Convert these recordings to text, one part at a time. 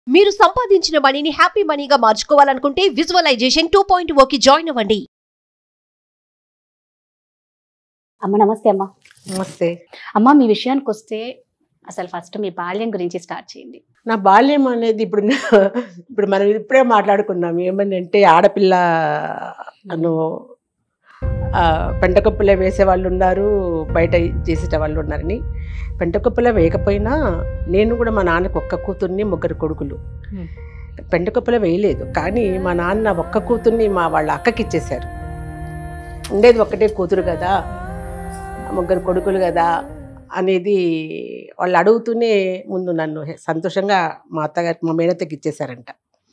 మీరు సంపాదించిన మనీని హ్యాపీ మనీగా మార్చుకోవాలనుకుంటే విజువలైజేషన్ 2.0కి జాయిన్ అవ్వండి. అమ్మ నమస్తే. అమ్మ నమస్తే. అమ్మ మీ విషయానికి వస్తే అసలు ఫస్ట్ మీ బాల్యం గురించి స్టార్ట్ చేయండి. నా బాల్యం అనేది ఇప్పుడు మనం ఇప్పుడే మాట్లాడుకున్నాం. ఏమనంటే ఆడపిల్ల పెంటకొప్పులే వేసే వాళ్ళు ఉన్నారు, బయట చేసేట వాళ్ళు ఉన్నారని. పెంటకొప్పులే వేయకపోయినా నేను కూడా మా నాన్నకు ఒక్క కూతుర్ని, ముగ్గురు కొడుకులు. పెంటకొప్పులే వేయలేదు, కానీ మా నాన్న ఒక్క కూతుర్ని వాళ్ళ అక్కకి ఇచ్చేశారు. ఉండేది ఒక్కటే కూతురు కదా, ముగ్గురు కొడుకులు కదా అనేది వాళ్ళు అడుగుతూనే ముందు నన్ను సంతోషంగా మా అత్తగారికి, మా మేనత్తకి ఇచ్చేశారంట.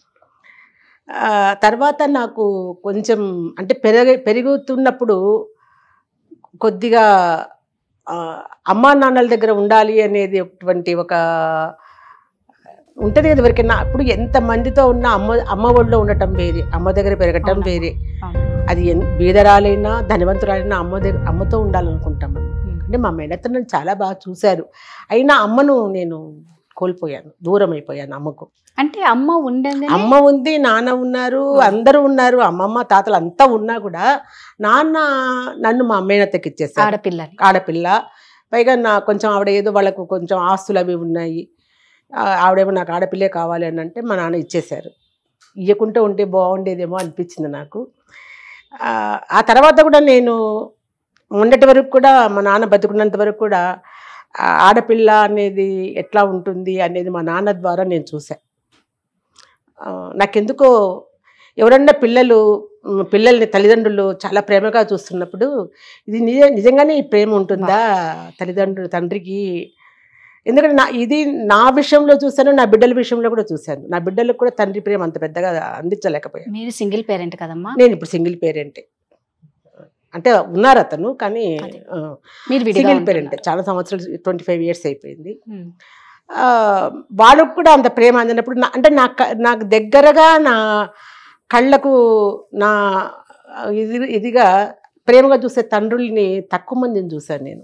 తర్వాత నాకు కొంచెం అంటే పెరుగుతున్నప్పుడు కొద్దిగా అమ్మా నాన్నల దగ్గర ఉండాలి అనేది ఒక ఉంటుంది కదా ఎవరికైనా. అప్పుడు ఎంతమందితో ఉన్నా అమ్మ ఒడిలో ఉండటం వేరే, అమ్మ దగ్గర పెరగటం వేరే. అది బీదరాలైనా ధనవంతురాలైనా అమ్మతో ఉండాలనుకుంటాం. అంటే మా మేనత్త నన్ను చాలా బాగా చూశారు, అయినా అమ్మను నేను కోల్పోయాను, దూరం అయిపోయాను అమ్మకు. అంటే అమ్మ ఉంది, నాన్న ఉన్నారు, అందరూ ఉన్నారు, అమ్మమ్మ తాతలు అంతా ఉన్నా కూడా నాన్న నన్ను మా మేనత్తకి ఇచ్చేసారు. ఆడపిల్ల పైగా కొంచెం ఆవిడ ఏదో వాళ్ళకు కొంచెం ఆస్తులు అవి ఉన్నాయి, ఆవిడేమో నాకు ఆడపిల్లే కావాలి అని అంటే మా నాన్న ఇచ్చేశారు. ఇవ్వకుంటే ఉంటే బాగుండేదేమో అనిపించింది నాకు. ఆ తర్వాత కూడా నేను మొన్నటి వరకు కూడా మా నాన్న బతుకున్నంత వరకు కూడా ఆడపిల్ల అనేది ఎట్లా ఉంటుంది అనేది మా నాన్న ద్వారా నేను చూశాను. నాకెందుకో ఎవరన్నా పిల్లల్ని తల్లిదండ్రులు చాలా ప్రేమగా చూస్తున్నప్పుడు ఇది నిజంగానే ఈ ప్రేమ ఉంటుందా తండ్రికి? ఎందుకంటే ఇది నా విషయంలో చూశాను, నా బిడ్డల విషయంలో కూడా చూశాను. నా బిడ్డలకు కూడా తండ్రి ప్రేమ అంత పెద్దగా అందించలేకపోయాను. మీరు సింగిల్ పేరెంట్ కదమ్మా? నేను ఇప్పుడు సింగిల్ పేరెంటే. అంటే ఉన్నారు అతను, కానీ సింగిల్ పేరెంట్. చాలా సంవత్సరాలు, 25 years అయిపోయింది. వాళ్ళకు కూడా అంత ప్రేమ అందినప్పుడు అంటే నాకు దగ్గరగా నా కళ్ళకు నా ఇదిగా ప్రేమగా చూసే తండ్రుల్ని తక్కువ మందిని చూశాను నేను.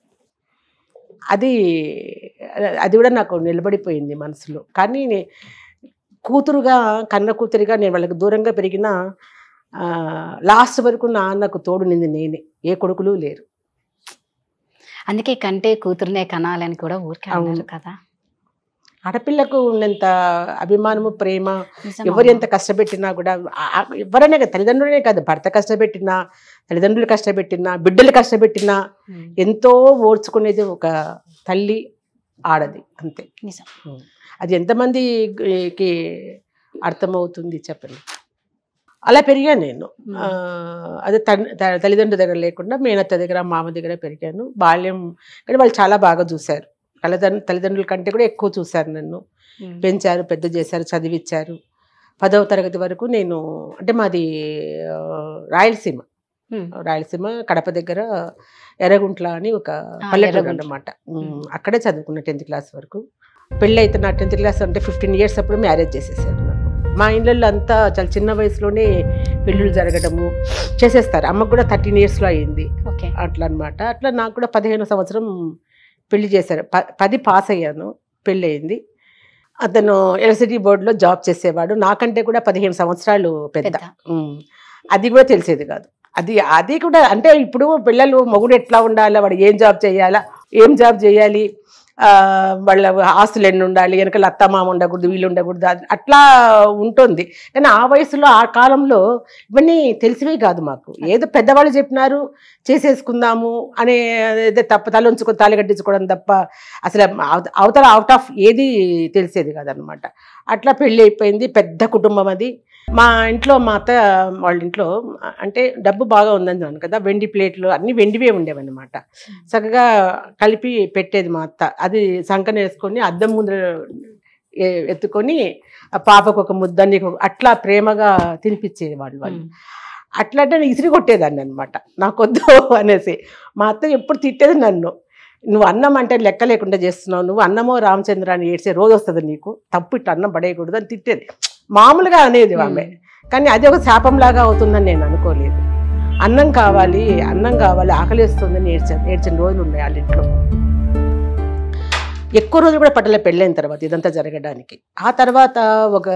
అది కూడా నాకు నిలబడిపోయింది మనసులో. కానీ కూతురుగా, కన్న కూతురిగా నేను వాళ్ళకి దూరంగా పెరిగిన లాస్ట్ వరకు నాన్నకు తోడు నింది నేనే, ఏ కొడుకులు లేరు. అందుకే కంటే కూతురునే కనాలని కూడా ఊరికే అన్నారు కదా. ఆడపిల్లకు ఉన్నంత అభిమానము, ప్రేమ ఎవరు ఎంత కష్టపెట్టినా కూడా, ఎవరైనా తల్లిదండ్రులనే కాదు, భర్త కష్టపెట్టినా, తల్లిదండ్రులు కష్టపెట్టినా, బిడ్డలు కష్టపెట్టినా ఎంతో ఓర్చుకునేది ఒక తల్లి, ఆడది, అంతే. అది ఎంతమందికి అర్థమవుతుంది చెప్పండి. అలా పెరిగాను నేను. అదే తల్లిదండ్రుల దగ్గర లేకుండా మేనత్త దగ్గర, మామ దగ్గర పెరిగాను. బాల్యం కానీ వాళ్ళు చాలా బాగా చూశారు. తల్లిదండ్రుల కంటే కూడా ఎక్కువ చూశారు నన్ను. పెంచారు, పెద్ద చేశారు, చదివించారు. 10వ తరగతి వరకు నేను, అంటే మాది రాయలసీమ కడప దగ్గర ఎర్రగుంట్ల అని ఒక పల్లెటూరు అన్నమాట. అక్కడే చదువుకున్న 10th class వరకు. పెళ్ళి అయితే నా 10th class అంటే 15 years అప్పుడు మ్యారేజ్ చేసేసారు నాకు. మా ఇళ్ళల్లో అంతా చాలా చిన్న వయసులోనే పెళ్ళిళ్ళు జరగడము చేసేస్తారు. అమ్మకు కూడా 13 yearsలో అయ్యింది అట్లా అనమాట. అట్లా నాకు కూడా 15వ సంవత్సరం పెళ్లి చేశారు. 10 పాస్ అయ్యాను, పెళ్ళి అయింది. అతను ఎలక్ట్రిసిటీ బోర్డులో జాబ్ చేసేవాడు, నాకంటే కూడా 15 సంవత్సరాలు పెద్ద. అది కూడా తెలిసేది కాదు. అది కూడా అంటే ఇప్పుడు పిల్లలు మొగుడు ఎట్లా ఉండాలి, వాడు ఏం జాబ్ చేయాలి, వాళ్ళ ఆస్తులు ఎన్ని ఉండాలి, వెనకాల అత్తమామ ఉండకూడదు, వీళ్ళు ఉండకూడదు, అట్లా ఉంటుంది. కానీ ఆ వయసులో, ఆ కాలంలో ఇవన్నీ తెలిసివే కాదు మాకు. ఏదో పెద్దవాళ్ళు చెప్పినారు చేసేసుకుందాము అనే తప్ప, తల ఉంచుకొని తాళి కట్టించుకోవడం తప్ప అసలు అవతల అవుట్ ఆఫ్ ఏది తెలిసేది కాదనమాట. అట్లా పెళ్ళి అయిపోయింది. పెద్ద కుటుంబం అది. మా ఇంట్లో, మా అత్త వాళ్ళ ఇంట్లో అంటే డబ్బు బాగా ఉందని కదా, వెండి ప్లేట్లు అన్నీ వెండివే ఉండేవన్నమాట. చక్కగా కలిపి పెట్టేది మా అత్త. అది సంకన వేసుకొని అద్దం ముందు ఎత్తుకొని ఆ పాపకు ఒక ముద్ద, నీకు అట్లా ప్రేమగా తినిపించేది వాళ్ళు. అట్లా అంటే నేను ఇసిరి కొట్టేదాన్ని అనమాట, నాకొద్దు అనేసి. మా అత్త ఎప్పుడు తిట్టేది నన్ను, నువ్వు అన్నం అంటే లెక్క లేకుండా చేస్తున్నావు, నువ్వు అన్నమో రామచంద్ర అని ఏడ్చే రోజు వస్తుంది నీకు, తప్పు ఇట్లా అన్నం పడేయకూడదు అని తిట్టేది. మామూలుగా అనేది ఆమె, కానీ అది ఒక శాపంలాగా అవుతుందని నేను అనుకోలేదు. అన్నం కావాలి, ఆకలిస్తుందని ఏడ్చిన రోజులు ఉన్నాయి వాళ్ళ ఇంట్లో. ఎక్కువ రోజులు కూడా పట్టలే పెళ్ళైన తర్వాత ఇదంతా జరగడానికి. ఆ తర్వాత ఒక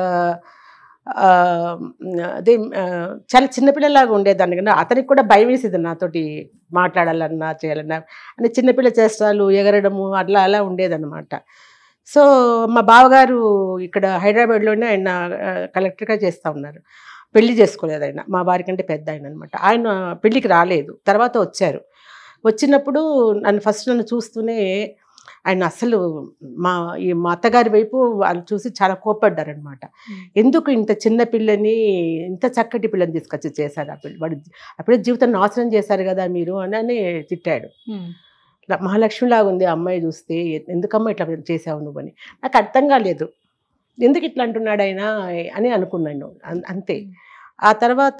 అదే చాలా చిన్నపిల్లలాగా ఉండేదాన్ని కానీ అతనికి కూడా భయం వేసేది నాతోటి మాట్లాడాలన్నా చేయాలన్నా. అంటే చిన్నపిల్ల చేష్టాలు ఎగరడము అట్లా అలా ఉండేదన్నమాట. సో మా బావగారు ఇక్కడ హైదరాబాద్లోనే ఆయన కలెక్టర్గా చేస్తూ ఉన్నారు. పెళ్లి చేసుకోలేదు ఆయన, మా వారి కంటే పెద్ద ఆయన అనమాట. ఆయన పెళ్ళికి రాలేదు, తర్వాత వచ్చారు. వచ్చినప్పుడు నన్ను చూస్తూనే ఆయన అసలు మా అత్తగారి వైపు వాళ్ళు చూసి చాలా కోప్పడ్డారనమాట. ఎందుకు ఇంత చిన్న పిల్లని, ఇంత చక్కటి పిల్లని తీసుకొచ్చి చేశారు ఆ పిల్ల, వాడు అప్పుడే జీవితాన్ని నాశనం చేశారు కదా మీరు అని తిట్టాడు. మహాలక్ష్మిలాగా ఉంది ఆ అమ్మాయి చూస్తే, ఎందుకమ్మా ఇట్లా చేసావు నువ్వు అని. నాకు అర్థం కాలేదు, ఎందుకు ఇట్లా అంటున్నాడు ఆయన అని అనుకున్నాను అంతే. ఆ తర్వాత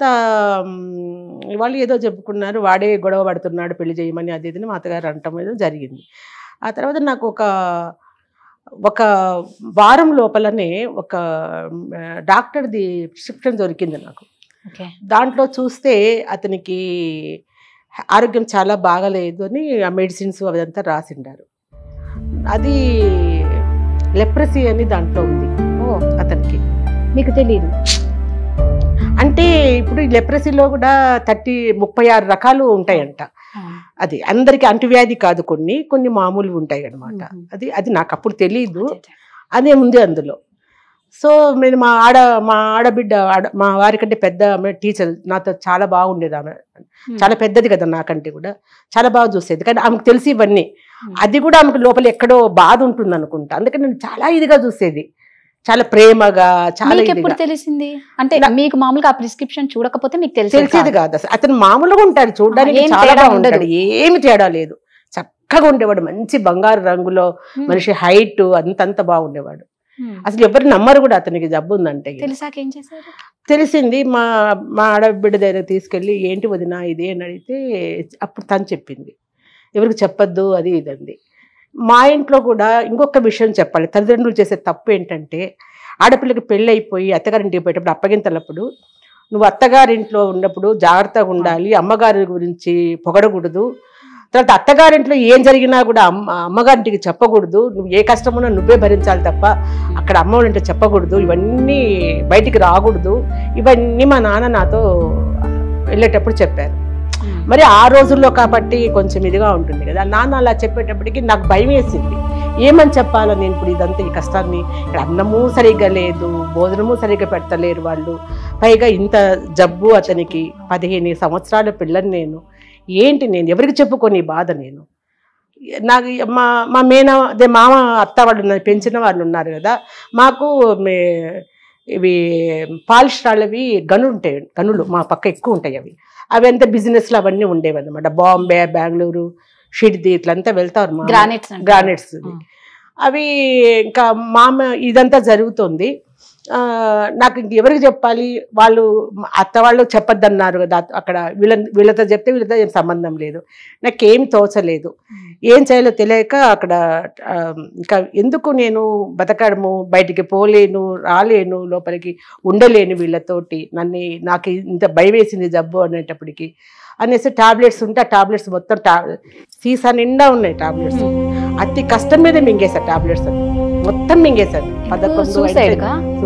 వాళ్ళు ఏదో చెప్పుకున్నారు, వాడే గొడవ పడుతున్నాడు పెళ్లి చేయమని అది ఇది మా అత్తగారు అనటం ఏదో జరిగింది. ఆ తర్వాత నాకు ఒక వారం లోపలనే ఒక డాక్టర్ది ప్రిస్క్రిప్షన్ దొరికింది నాకు. దాంట్లో చూస్తే అతనికి ఆరోగ్యం చాలా బాగలేదు అని ఆ మెడిసిన్స్ అదంతా రాసిండారు. అది లెప్రసీ అని దాంట్లో ఉంది. అతనికి మీకు తెలియదు అంటే ఇప్పుడు ఈ లెప్రసీలో కూడా 36 రకాలు ఉంటాయంట. అది అందరికి అంటువ్యాధి కాదు, కొన్ని మామూలు ఉంటాయి అనమాట. అది నాకు అప్పుడు తెలియదు, అదే ఉంది అందులో. సో నేను మా ఆడబిడ్డ మా వారికంటే పెద్ద ఆమె టీచర్, నాతో చాలా బాగుండేది. ఆమె చాలా పెద్దది కదా నాకంటే కూడా, చాలా బాగా చూసేది. కానీ ఆమెకు తెలిసి ఇవన్నీ, అది కూడా ఆమెకు లోపల ఎక్కడో బాధ ఉంటుంది అనుకుంటా. అందుకని నేను చాలా ఇదిగా చూసేది, చాలా ప్రేమగా. చాలా ఎప్పుడు తెలిసింది అంటే మీకు మామూలుగా ఆ ప్రిస్క్రిప్షన్ చూడకపోతే మీకు తెలిసేది కాదు అసలు. అతను మామూలుగా ఉంటాడు, చూడడానికి చాలా బాగుంటాడు, ఏమి తేడా లేదు, చక్కగా ఉండేవాడు, మంచి బంగారు రంగులో మనిషి, హైట్ అంతంత బాగుండేవాడు. అసలు ఎవరు నమ్మరు కూడా అతనికి జబ్బు ఉందంటే. తెలిసింది మా ఆడబిడ్డ దగ్గర తీసుకెళ్ళి, ఏంటి వదినా ఇది అని అడిగితే అప్పుడు తను చెప్పింది, ఎవరికి చెప్పొద్దు అది ఇదండి. మా ఇంట్లో కూడా ఇంకొక విషయం చెప్పాలి, తల్లిదండ్రులు చేసే తప్పు ఏంటంటే, ఆడపిల్లకి పెళ్ళి అయిపోయి అత్తగారింటికి పోయేటప్పుడు అప్పగింతలప్పుడు నువ్వు అత్తగారింట్లో ఉన్నప్పుడు జాగ్రత్తగా ఉండాలి, అమ్మగారి గురించి పొగడకూడదు, తర్వాత అత్తగారింట్లో ఏం జరిగినా కూడా అమ్మగారింటికి చెప్పకూడదు, నువ్వు ఏ కష్టమున్నా నువ్వే భరించాలి తప్ప అక్కడ అమ్మ వాళ్ళంటే చెప్పకూడదు, ఇవన్నీ బయటికి రాకూడదు, ఇవన్నీ మా నాన్న నాతో వెళ్ళేటప్పుడు చెప్పారు. మరి ఆ రోజుల్లో కాబట్టి కొంచెం ఇదిగా ఉంటుంది కదా. నాన్న అలా చెప్పేటప్పటికి నాకు భయం వేసింది, ఏమని చెప్పాలో నేను ఇప్పుడు ఇదంతా ఈ కష్టాన్ని. ఇక్కడ అన్నము సరిగ్గా లేదు, భోజనము సరిగ్గా పెడతలేరు వాళ్ళు, పైగా ఇంత జబ్బు అతనికి, 15 సంవత్సరాల పిల్లని నేను, ఏంటి నేను ఎవరికి చెప్పుకొని బాధ నేను. నాకు మా అదే మామ అత్త వాళ్ళు పెంచిన వాళ్ళు ఉన్నారు కదా, మాకు ఇవి పాలిష్టాలవి గనులు మా పక్క ఎక్కువ ఉంటాయి. అవి అంతా బిజినెస్లు అవన్నీ ఉండేవి అనమాట. బాంబే, బెంగళూరు, షిడ్ది ఇట్లంతా వెళ్తారు గ్రానైట్స్. అవి ఇంకా ఇదంతా జరుగుతుంది. నాకు ఇంక ఎవరికి చెప్పాలి, వాళ్ళు అత్త వాళ్ళు చెప్పొద్దన్నారు కదా, అక్కడ వీళ్ళతో చెప్తే వీళ్ళతో ఏం సంబంధం లేదు, నాకేం తోచలేదు, ఏం చేయాలో తెలియక అక్కడ ఇంకా ఎందుకు నేను బతకడము, బయటికి పోలేను, రాలేను, లోపలికి ఉండలేను వీళ్ళతోటి, నాకు ఇంత భయం వేసింది జబ్బు అనేటప్పటికి అనేసి టాబ్లెట్స్ ఉంటే ఆ టాబ్లెట్స్ మొత్తం సీసా నిండా ఉన్నాయి టాబ్లెట్స్. అతి కష్టం మీద మింగేశారు టాబ్లెట్స్, మొత్తం మింగేశారు. 11 సూసైడ్.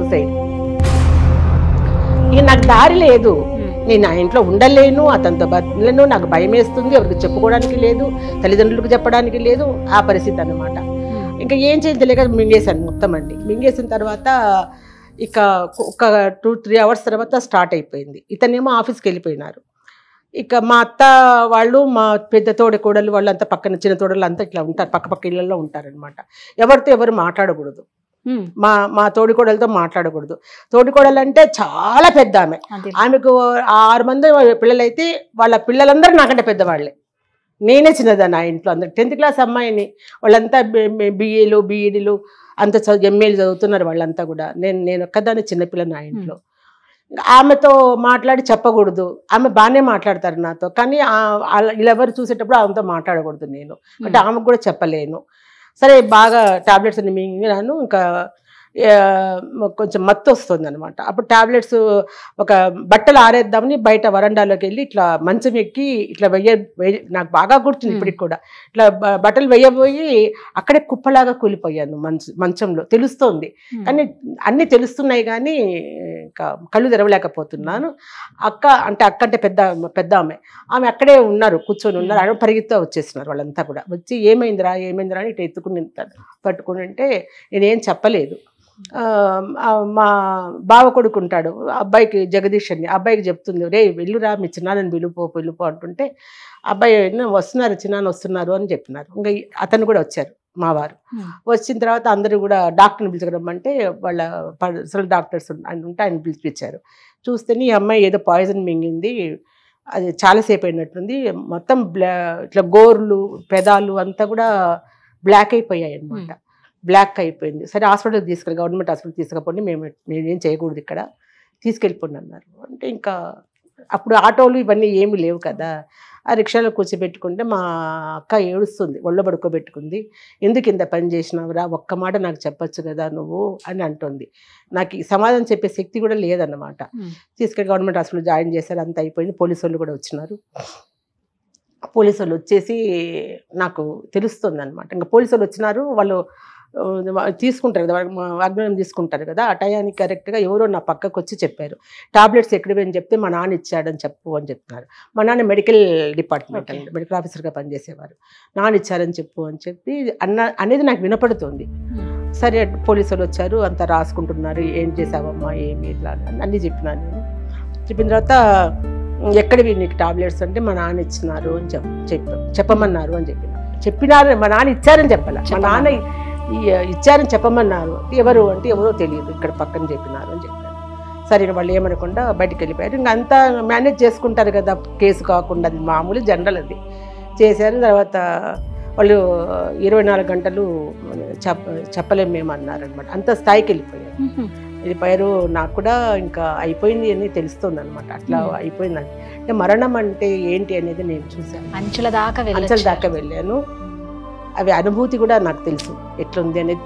ఇక నాకు దారి లేదు, నేను ఆ ఇంట్లో ఉండలేను, అతనితో బతలేను, నాకు భయం వేస్తుంది, ఎవరికి చెప్పుకోవడానికి లేదు, తల్లిదండ్రులకు చెప్పడానికి లేదు, ఆ పరిస్థితి అన్నమాట. ఇంకా ఏం చేయాలి తెలియక మింగేశాను మొత్తం అండి. మింగేసిన తర్వాత ఇక ఒక 2-3 అవర్స్ తర్వాత స్టార్ట్ అయిపోయింది. ఇతనేమో ఆఫీస్కి వెళ్ళిపోయినారు. ఇక మా అత్త వాళ్ళు, మా పెద్ద తోడి కోడలు వాళ్ళంతా పక్కన, చిన్న తోడలు అంతా ఇట్లా ఉంటారు, పక్క ఇళ్లలో ఉంటారనమాట. ఎవరితో ఎవరు మాట్లాడకూడదు, మా తోడికోడలతో మాట్లాడకూడదు. తోడికోడలు అంటే చాలా పెద్ద ఆమె, ఆమెకు 6 మంది పిల్లలైతే వాళ్ళ పిల్లలందరూ నాకంటే పెద్దవాళ్ళే, నేనే చిన్నదాన్ని ఆ ఇంట్లో. అందరు 10th క్లాస్ అమ్మాయిని, వాళ్ళంతా బిఏలు బీఈడీలు అంత ఎంఏలు చదువుతున్నారు వాళ్ళంతా కూడా. నేను ఒక్కదాన్ని చిన్నపిల్లని ఆ ఇంట్లో. ఆమెతో మాట్లాడి చెప్పకూడదు, ఆమె బాగానే మాట్లాడతారు నాతో, కానీ వీళ్ళెవరు చూసేటప్పుడు ఆమెతో మాట్లాడకూడదు నేను, అంటే ఆమెకు కూడా చెప్పలేను. సరే బాగా టాబ్లెట్స్ అన్ని మింగినాను. ఇంకా కొంచెం మత్తు వస్తుంది అనమాట. అప్పుడు టాబ్లెట్స్ ఒక బట్టలు ఆరేద్దామని బయట వరండాలోకి వెళ్ళి ఇట్లా మంచం ఎక్కి ఇట్లా నాకు బాగా గుర్తుంది ఇప్పటికి కూడా. ఇట్లా బట్టలు వెయ్యబోయి అక్కడే కుప్పలాగా కూలిపోయాను మంచంలో. తెలుస్తోంది కానీ అన్నీ తెలుస్తున్నాయి కానీ కళ్ళు తెరవలేకపోతున్నాను. అక్క అంటే పెద్ద ఆమె అక్కడే ఉన్నారు, కూర్చొని ఉన్నారు. అక్కడ పరిగెత్తా వచ్చేస్తున్నారు వాళ్ళంతా కూడా. వచ్చి ఏమైందిరా అని ఇట్లా ఎత్తుకుని పట్టుకుని అంటే నేనేం చెప్పలేదు. మా బావ కొడుకుంటాడు అబ్బాయికి, జగదీష్ అని, అబ్బాయికి చెప్తుంది, రే వెళ్ళురా మీ చిన్నాన్నని పిలుపు అంటుంటే అబ్బాయి వస్తున్నారు, చిన్నాన్న వస్తున్నారు అని చెప్పినారు. ఇంకా అతను కూడా వచ్చారు మా వారు. వచ్చిన తర్వాత అందరూ కూడా డాక్టర్ని పిలుచుకురమ్మంటే వాళ్ళ పర్సనల్ డాక్టర్స్ ఉంటే ఆయన పిలిపించారు. చూస్తేనే ఈ అమ్మాయి ఏదో పాయిజన్ మింగింది, అది చాలాసేపు అయినట్టుంది, మొత్తం ఇట్లా గోర్లు పెదాలు అంతా కూడా బ్లాక్ అయిపోయాయి అనమాట. బ్లాక్ అయిపోయింది. సరే హాస్పిటల్కి తీసుకెళ్ళి, గవర్నమెంట్ హాస్పిటల్కి తీసుకపోండి, నేనేం చేయకూడదు ఇక్కడ, తీసుకెళ్ళిపోండి అన్నారు. అంటే ఇంకా అప్పుడు ఆటోలు ఇవన్నీ ఏమి లేవు కదా, ఆ రిక్షాలో కూర్చోబెట్టుకుంటే మా అక్క ఏడుస్తుంది, ఒళ్ళో పడుకోబెట్టుకుంది. ఎందుకు ఇంత పని చేసినావురా, ఒక్క మాట నాకు చెప్పచ్చు కదా నువ్వు అని అంటుంది. నాకు ఈ సమాధానం చెప్పే శక్తి కూడా లేదన్నమాట. తీసుకెళ్ళి గవర్నమెంట్ హాస్పిటల్ జాయిన్ చేశారు, అంత అయిపోయింది. పోలీసు వాళ్ళు కూడా వచ్చినారు. పోలీసు వాళ్ళు వచ్చేసి నాకు తెలుస్తుంది అనమాట. ఇంకా పోలీసు వాళ్ళు వచ్చినారు, వాళ్ళు తీసుకుంటారు కదా, అగ్నం తీసుకుంటారు కదా. ఆ టయానికి కరెక్ట్గా ఎవరో నా పక్కకు వచ్చి చెప్పారు, టాబ్లెట్స్ ఎక్కడివి అని చెప్తే మా నాన్న ఇచ్చాడని చెప్పు అని చెప్తున్నారు. మా నాన్న మెడికల్ డిపార్ట్మెంట్ అండి, మెడికల్ ఆఫీసర్గా పనిచేసేవారు. నాన్న ఇచ్చారని చెప్పు అని చెప్పి అనేది నాకు వినపడుతుంది. సరే పోలీసు వాళ్ళు వచ్చారు, అంతా రాసుకుంటున్నారు, ఏం చేసావమ్మా ఏమి ఇట్లా అన్నీ చెప్పినాను నేను. చెప్పిన తర్వాత ఎక్కడివి నీకు టాబ్లెట్స్ అంటే మా నాన్న ఇచ్చినారు అని చెప్పమన్నారు అని చెప్పినారు. మా నాన్న ఇచ్చారని చెప్పాల, మా నాన్న ఇచ్చారని చెప్పమన్నారు. ఎవరు అంటే ఎవరో తెలియదు, ఇక్కడ పక్కన చెప్పినారు అని చెప్పారు. సరే వాళ్ళు ఏమనకుండా బయటికి వెళ్ళిపోయారు. ఇంకా అంతా మేనేజ్ చేసుకుంటారు కదా, కేసు కాకుండా, అది మామూలు జనరల్ అది చేశారు. తర్వాత వాళ్ళు 24 గంటలు చెప్పలేము మేము అన్నారనమాట. అంత స్థాయికి వెళ్ళిపోయారు. నాకు కూడా ఇంకా అయిపోయింది అని తెలుస్తుంది అనమాట. అట్లా అయిపోయిందని అంటే మరణం అంటే ఏంటి అనేది నేను చూశాను, అంచెల దాకా వెళ్ళాను. అవి అనుభూతి కూడా నాకు తెలుసు ఎట్లుంది అనేది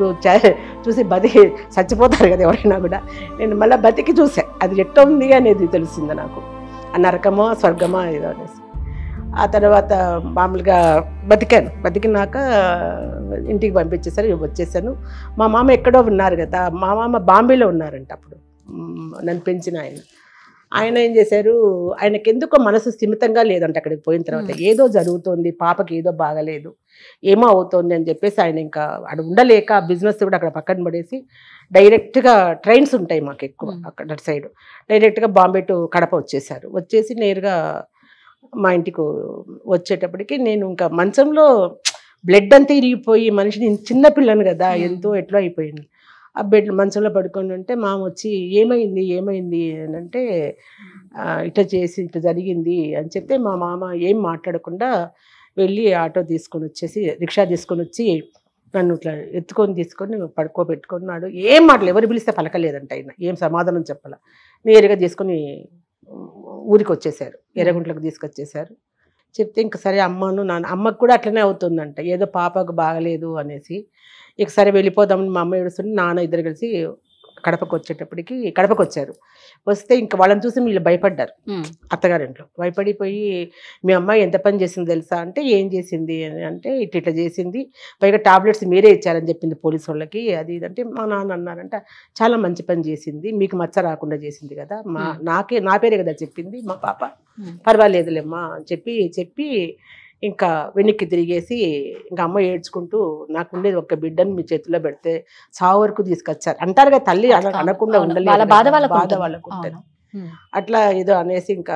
చూసి చచ్చిపోతారు కదా ఎవరైనా కూడా. నేను మళ్ళీ బతికి చూసా అది ఎట్లా ఉంది అనేది తెలిసింది నాకు, ఆ నరకమో స్వర్గమో ఏదో అనేసి. ఆ తర్వాత మామూలుగా బతికినాక ఇంటికి పంపించేసరి వచ్చేసాను. మా మామ ఎక్కడో ఉన్నారు కదా, మా మామ బాంబేలో ఉన్నారంట అప్పుడు, నన్ను పెంచిన ఆయన ఏం చేశారు, ఆయనకి ఎందుకో మనసు స్థిమితంగా లేదంట. అక్కడికి పోయిన తర్వాత ఏదో జరుగుతుంది, పాపకి ఏదో బాగలేదు, ఏమో అవుతుంది అని చెప్పేసి ఆయన ఇంకా అక్కడ ఉండలేక బిజినెస్ కూడా అక్కడ పక్కన పడేసి డైరెక్ట్గా ట్రైన్స్ ఉంటాయి మాకు ఎక్కువ అక్కడ సైడ్, డైరెక్ట్గా బాంబే టు కడప వచ్చేసారు. వచ్చేసి నేరుగా మా ఇంటికి వచ్చేటప్పటికి నేను ఇంకా మంచంలో బ్లడ్ అంతా ఇరిగిపోయి, మనిషిని చిన్నపిల్లను కదా ఎంతో ఎట్లా అయిపోయింది. ఆ మంచంలో పడుకొని ఉంటే మామ వచ్చి ఏమైంది అని అంటే ఇట్లా జరిగింది అని చెప్తే మా మామ ఏం మాట్లాడకుండా వెళ్ళి ఆటో తీసుకొని వచ్చేసి, రిక్షా తీసుకొని వచ్చి నన్ను ఇట్లా తీసుకొని పడుకోబెట్టుకున్నాడు. ఏం మాటలు, ఎవరు పిలిస్తే పలకలేదంట ఆయన, ఏం సమాధానం చెప్పాల. నేరుగా తీసుకొని ఊరికి వచ్చేసారు, ఎర్రగుంట్లకు తీసుకొచ్చేసారు. చెప్తే ఇంక సరే అమ్మకు కూడా అట్లనే అవుతుందంట, ఏదో పాపకు బాగలేదు అనేసి. ఇక సరే వెళ్ళిపోదామని మా అమ్మ ఏడుస్తుంటే నాన్న ఇద్దరు కలిసి కడపకు వచ్చారు. వస్తే ఇంకా వాళ్ళని చూసి వీళ్ళు భయపడ్డారు. అత్తగారింట్లో భయపడిపోయి, మీ అమ్మాయి ఎంత పని చేసింది తెలుసా అంటే, ఏం చేసింది అని అంటే ఇట్లా చేసింది, పైగా టాబ్లెట్స్ మీరే ఇచ్చారని చెప్పింది పోలీసు వాళ్ళకి, అది ఇదంటే మా నాన్న అన్నారంట, చాలా మంచి పని చేసింది, మీకు మచ్చ రాకుండా చేసింది కదా, నా పేరే కదా చెప్పింది మా పాప, పర్వాలేదులేమ్మా అని చెప్పి ఇంకా వెనక్కి తిరిగేసి ఇంకా అమ్మ ఏడ్చుకుంటూ, నాకు ఉండేది ఒక్క బిడ్డను మీ చేతిలో పెడితే చావు వరకు తీసుకొచ్చారు అంటారు కదా, తల్లి అనకుండా ఉండలేదు, బాధ వాళ్ళకు ఉంటుంది. అట్లా ఏదో అనేసి ఇంకా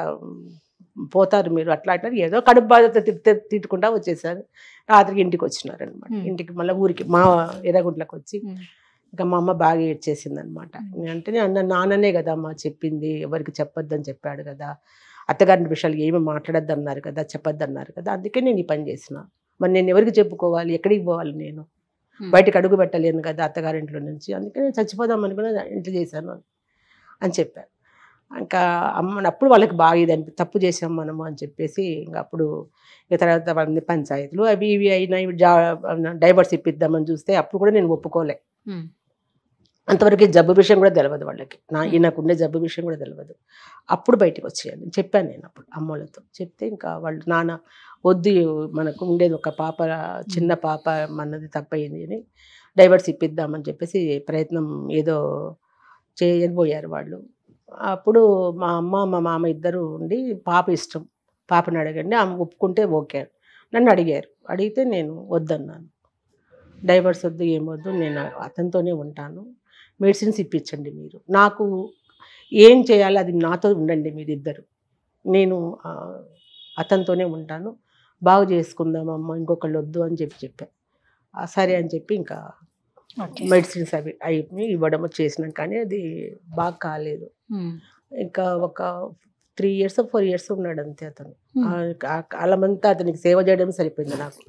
పోతారు మీరు అట్లా ఏదో కడుపు బాధతో తిట్టుకుంటా వచ్చేసారు. రాత్రికి ఇంటికి వచ్చినారు అనమాట. ఇంటికి మళ్ళీ ఊరికి మా ఎర్రగుంట్లకు వచ్చి ఇంకా మా అమ్మ బాగా ఏడ్చేసింది అనమాట. అంటే నాన్ననే కదా అమ్మ చెప్పింది, ఎవరికి చెప్పొద్దని చెప్పాడు కదా, అత్తగారి విషయాలు ఏమి మాట్లాడద్దు అన్నారు కదా, చెప్పొద్దు అన్నారు కదా, అందుకే నేను ఈ పని చేసిన. మరి నేను ఎవరికి చెప్పుకోవాలి, ఎక్కడికి పోవాలి, నేను బయటకు అడుగు పెట్టలేను కదా అత్తగారింట్లో నుంచి, అందుకే నేను చచ్చిపోదాం అనుకుని ఇంట్లో చేశాను అని చెప్పారు. ఇంకా అప్పుడు వాళ్ళకి బాగా ఇది తప్పు చేసాం మనము అని చెప్పేసి ఇంకా అప్పుడు ఇక తర్వాత వాళ్ళని పంచాయతీలు అవి ఇవి అయినా డైవర్స్ ఇప్పిద్దామని చూస్తే అప్పుడు కూడా నేను ఒప్పుకోలే. అంతవరకు జబ్బు విషయం కూడా తెలియదు వాళ్ళకి, ఈయనకుండే జబ్బు విషయం కూడా తెలియదు. అప్పుడు బయటకు వచ్చేయాలి చెప్పాను నేను అప్పుడు అమ్మోళ్ళతో. చెప్తే ఇంకా వాళ్ళు నాన్న వద్దు, మనకు ఉండేది ఒక పాప, చిన్న పాప, మనది తప్పయింది అని డైవర్స్ ఇప్పిద్దామని చెప్పేసి ప్రయత్నం ఏదో చేయబోయారు వాళ్ళు. అప్పుడు మా అమ్మ మా మామ ఇద్దరు ఉండి పాప ఇష్టం, పాపని అడగండి, ఆమె ఒప్పుకుంటే ఓకే నన్ను అడిగారు. అడిగితే నేను వద్దన్నాను. డైవర్స్ వద్దు, ఏమొద్దు, నేను అతనితోనే ఉంటాను, మెడిసిన్స్ ఇప్పించండి మీరు, నాకు ఏం చేయాలో అది నాతో ఉండండి మీరిద్దరు, నేను అతనితోనే ఉంటాను, బాగు చేసుకుందాం అమ్మ, ఇంకొకళ్ళు వద్దు అని చెప్పాను. సరే అని చెప్పి ఇంకా మెడిసిన్స్ అవి ఇవ్వడం చేసినాం. కానీ అది బాగా కాలేదు. ఇంకా ఒక 3 years 4 years ఉన్నాడు అంతే అతను. కాలమంతా అతనికి సేవ చేయడం సరిపోయింది నాకు.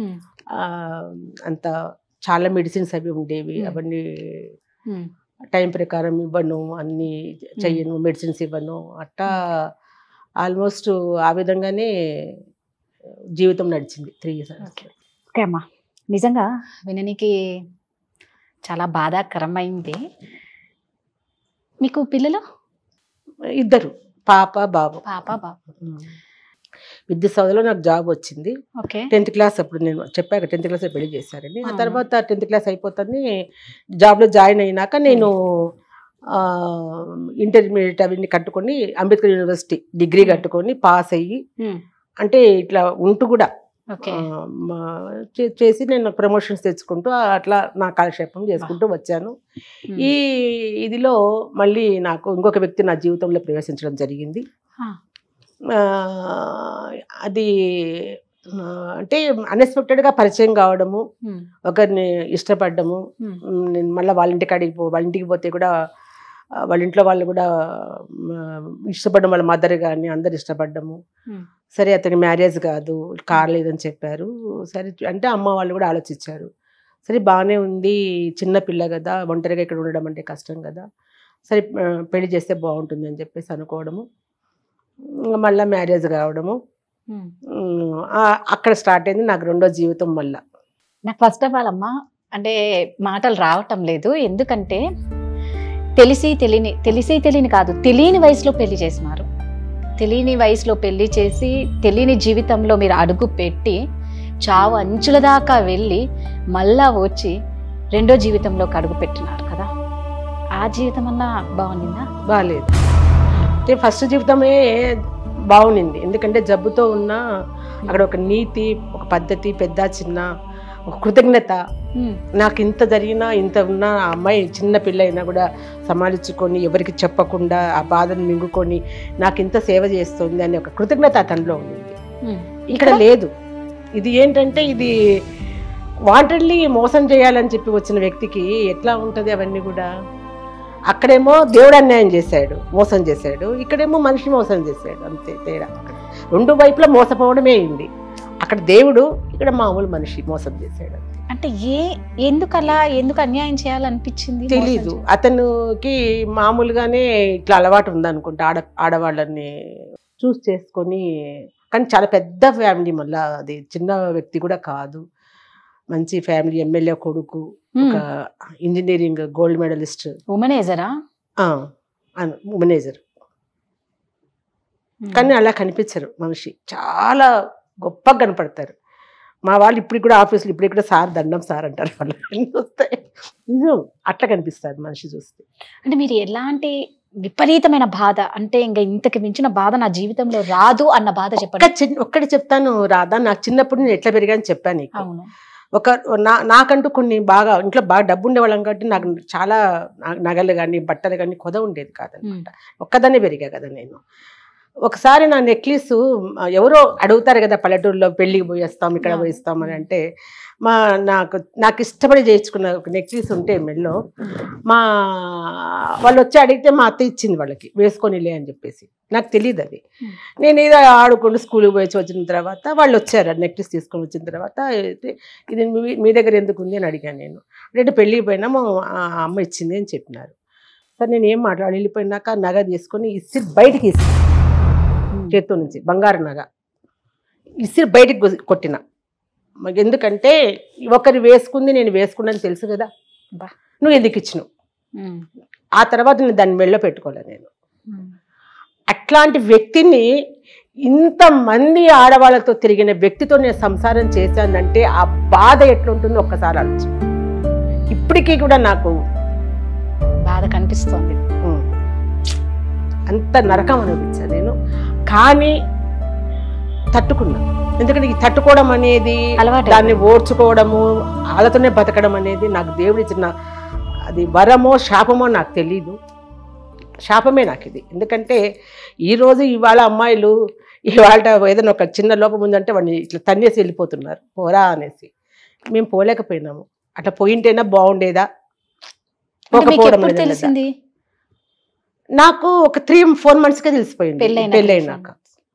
అంత చాలా మెడిసిన్స్ అవి ఉండేవి, అవన్నీ టైం ప్రకారం ఇవ్వను, అన్నీ చెయ్యను, మెడిసిన్స్ ఇవ్వను, అట్టా ఆల్మోస్ట్ ఆ విధంగానే జీవితం నడిచింది 3 years. ఓకే అమ్మా, నిజంగా విననికి చాలా బాధాకరమైంది. మీకు పిల్లలు? ఇద్దరు, పాప బాబు. పాప బాబు. విద్యుత్ సౌధలో నాకు జాబ్ వచ్చింది. ఓకే. 10th class అప్పుడు నేను చెప్పాక 10th class పెళ్లి చేశారని. ఆ తర్వాత 10th class అయిపోతుంది, జాబ్లో జాయిన్ అయినాక నేను ఇంటర్మీడియట్ అవన్నీ కట్టుకొని అంబేద్కర్ యూనివర్సిటీ డిగ్రీ కట్టుకొని పాస్ అయ్యి, అంటే ఇట్లా ఉంటూ కూడా చేసి నేను ప్రమోషన్స్ తెచ్చుకుంటూ అట్లా నా కాలక్షేపం చేసుకుంటూ వచ్చాను. ఈ ఇదిలో మళ్ళీ నాకు ఇంకొక వ్యక్తి నా జీవితంలో ప్రవేశించడం జరిగింది. అది అంటే అన్ఎక్స్పెక్టెడ్గా పరిచయం కావడము, ఒకరిని ఇష్టపడ్డము. నేను మళ్ళీ వాళ్ళ ఇంటికి పోతే కూడా వాళ్ళ ఇంట్లో వాళ్ళు కూడా ఇష్టపడడం, వాళ్ళ మదర్ కానీ అందరు ఇష్టపడ్డము. సరే అతని మ్యారేజ్ కాలేదని చెప్పారు. సరే అంటే అమ్మ వాళ్ళు కూడా ఆలోచించారు. సరే బాగానే ఉంది, చిన్న పిల్ల కదా, ఒంటరిగా ఇక్కడ ఉండడం అంటే కష్టం కదా, సరే పెళ్లి చేస్తే బాగుంటుంది అని చెప్పేసి అనుకోవడము, మళ్ళీ మ్యారేజ్ కావడము, అక్కడ స్టార్ట్ అయింది నాకు రెండో జీవితం. మళ్ళీ నాకు ఫస్ట్ ఆఫ్ ఆల్ అమ్మ అంటే మాటలు రావటం లేదు, ఎందుకంటే తెలిసి తెలియని కాదు, తెలియని వయసులో పెళ్లి చేసినారు. తెలియని వయసులో పెళ్లి చేసి తెలియని జీవితంలో మీరు అడుగు పెట్టి చావు అంచుల దాకా వెళ్ళి మళ్ళా వచ్చి రెండో జీవితంలోకి అడుగు పెట్టినారు కదా. ఆ జీవితం అన్నా బాగుండిందా? బాగాలేదు. అంటే ఫస్ట్ జీవితమే బాగుండింది, ఎందుకంటే జబ్బుతో ఉన్న అక్కడ ఒక నీతి, ఒక పద్ధతి, పెద్ద చిన్న ఒక కృతజ్ఞత. నాకు ఇంత జరిగినా, ఇంత ఉన్నా, ఆ అమ్మాయి చిన్న పిల్ల అయినా కూడా సమాలించుకొని ఎవరికి చెప్పకుండా ఆ బాధను మింగుకొని నాకు ఇంత సేవ చేస్తుంది అనే ఒక కృతజ్ఞత అతనిలో ఉండింది. ఇక్కడ లేదు. ఇది ఏంటంటే ఇది వాంటెడ్లీ మోసం చేయాలని చెప్పి వచ్చిన వ్యక్తికి ఎట్లా ఉంటుంది అవన్నీ కూడా. అక్కడేమో దేవుడు అన్యాయం చేశాడు, మోసం చేశాడు, ఇక్కడేమో మనిషి మోసం చేశాడు, అంతే తేడా. రెండు వైపులా మోసపోవడమే అయింది. అక్కడ దేవుడు, ఇక్కడ మామూలు మనిషి మోసం చేశాడు. అంటే ఎందుకు అన్యాయం చేయాలనిపించింది తెలీదు. అతనికి మామూలుగానే ఇట్లా అలవాటు ఉందనుకుంటా, ఆడవాళ్ళని చూస్ చేసుకొని. కానీ చాలా పెద్ద ఫ్యామిలీ, మళ్ళీ అది చిన్న వ్యక్తి కూడా కాదు, మంచి ఫ్యామిలీ, ఎమ్మెల్యే కొడుకు, ఒక ఇంజనీరింగ్ గోల్డ్ మెడలిస్ట్, ఉమెనేజర్. కానీ అలా కనిపించరు మనిషి, చాలా గొప్పగా కనపడతారు. మా వాళ్ళు ఇప్పటికి కూడా ఆఫీసులో ఇప్పటికి కూడా సార్ దండం సార్ అంటారు వాళ్ళు చూస్తే. నిజం అట్లా కనిపిస్తారు మనిషి చూస్తే. అంటే మీరు ఎలాంటి విపరీతమైన బాధ, అంటే ఇంకా ఇంతకు మించిన బాధ నా జీవితంలో రాదు అన్న బాధ చెప్పండి. ఒక్కటి చెప్తాను రాధా, నాకు చిన్నప్పుడు నేను ఎట్లా పెరిగాను చెప్పాను. నాకంటూ కొన్ని బాగా ఇంట్లో బాగా డబ్బు ఉండేవాళ్ళం కాబట్టి నాకు చాలా నగలు కానీ బట్టలు కానీ కొద ఉండేది కాదనమాట. ఒక్కదాన్నే పెరిగా కదా నేను. ఒకసారి నా నెక్లెస్ ఎవరో అడుగుతారు కదా పల్లెటూరులో, పెళ్ళికి పోయేస్తాం, ఇక్కడ పోయిస్తాం అని అంటే, నాకు ఇష్టపడి చేయించుకున్న ఒక నెక్లెస్ ఉంటే మెల్లో, వాళ్ళు వచ్చి అడిగితే మా అత్త ఇచ్చింది వాళ్ళకి, వేసుకొనిలే అని చెప్పేసి. నాకు తెలియదు అది. నేను ఏదో ఆడుకుంటూ స్కూల్కి పోయి వచ్చిన తర్వాత వాళ్ళు వచ్చారు, నెక్లెస్ తీసుకొని వచ్చిన తర్వాత, ఇది మీ దగ్గర ఎందుకు ఉంది అని అడిగాను నేను. అంటే పెళ్ళికి పోయినాము, అమ్మ ఇచ్చింది అని చెప్పినారు. సరే నేను ఏం మాట్లాడి వెళ్ళిపోయినాక నగ తీసుకొని ఇసిరి బయటికి చేత్తో నుంచి బంగారు నగ ఇసిరి బయటికి కొట్టిన. ఎందుకంటే ఒకరు వేసుకుంది నేను వేసుకున్నాను తెలుసు కదా, నువ్వు ఎందుకు ఇచ్చినావు, ఆ తర్వాత నేను దాన్ని మెళ్ళో పెట్టుకోలే నేను. అట్లాంటి వ్యక్తిని, ఇంతమంది ఆడవాళ్ళతో తిరిగిన వ్యక్తితో నేను సంసారం చేశానంటే ఆ బాధ ఎట్లుంటుందో ఒక్కసారి ఆలోచన. ఇప్పటికీ కూడా నాకు బాధ కనిపిస్తోంది. అంత నరకం అనిపించాను నేను. కానీ తట్టుకున్నా. ఎందుకంటే ఈ తట్టుకోవడం అనేది, దాన్ని ఓర్చుకోవడము, వాళ్ళతోనే బతకడం అనేది నాకు దేవుడు ఇచ్చిన, అది వరమో శాపమో నాకు తెలీదు. శాపమే నాకు ఇది. ఎందుకంటే ఈరోజు ఇవాళ అమ్మాయిలు ఇవాళ ఏదైనా ఒక చిన్న లోపం ఉందంటే వాడిని ఇట్లా తన్నేసి వెళ్ళిపోతున్నారు, పోరా అనేసి. మేము పోలేకపోయినాము. అట్లా పోయింటేనా బాగుండేదా? తెలిసింది నాకు ఒక 3-4 monthsకే తెలిసిపోయింది పెళ్ళైనాక.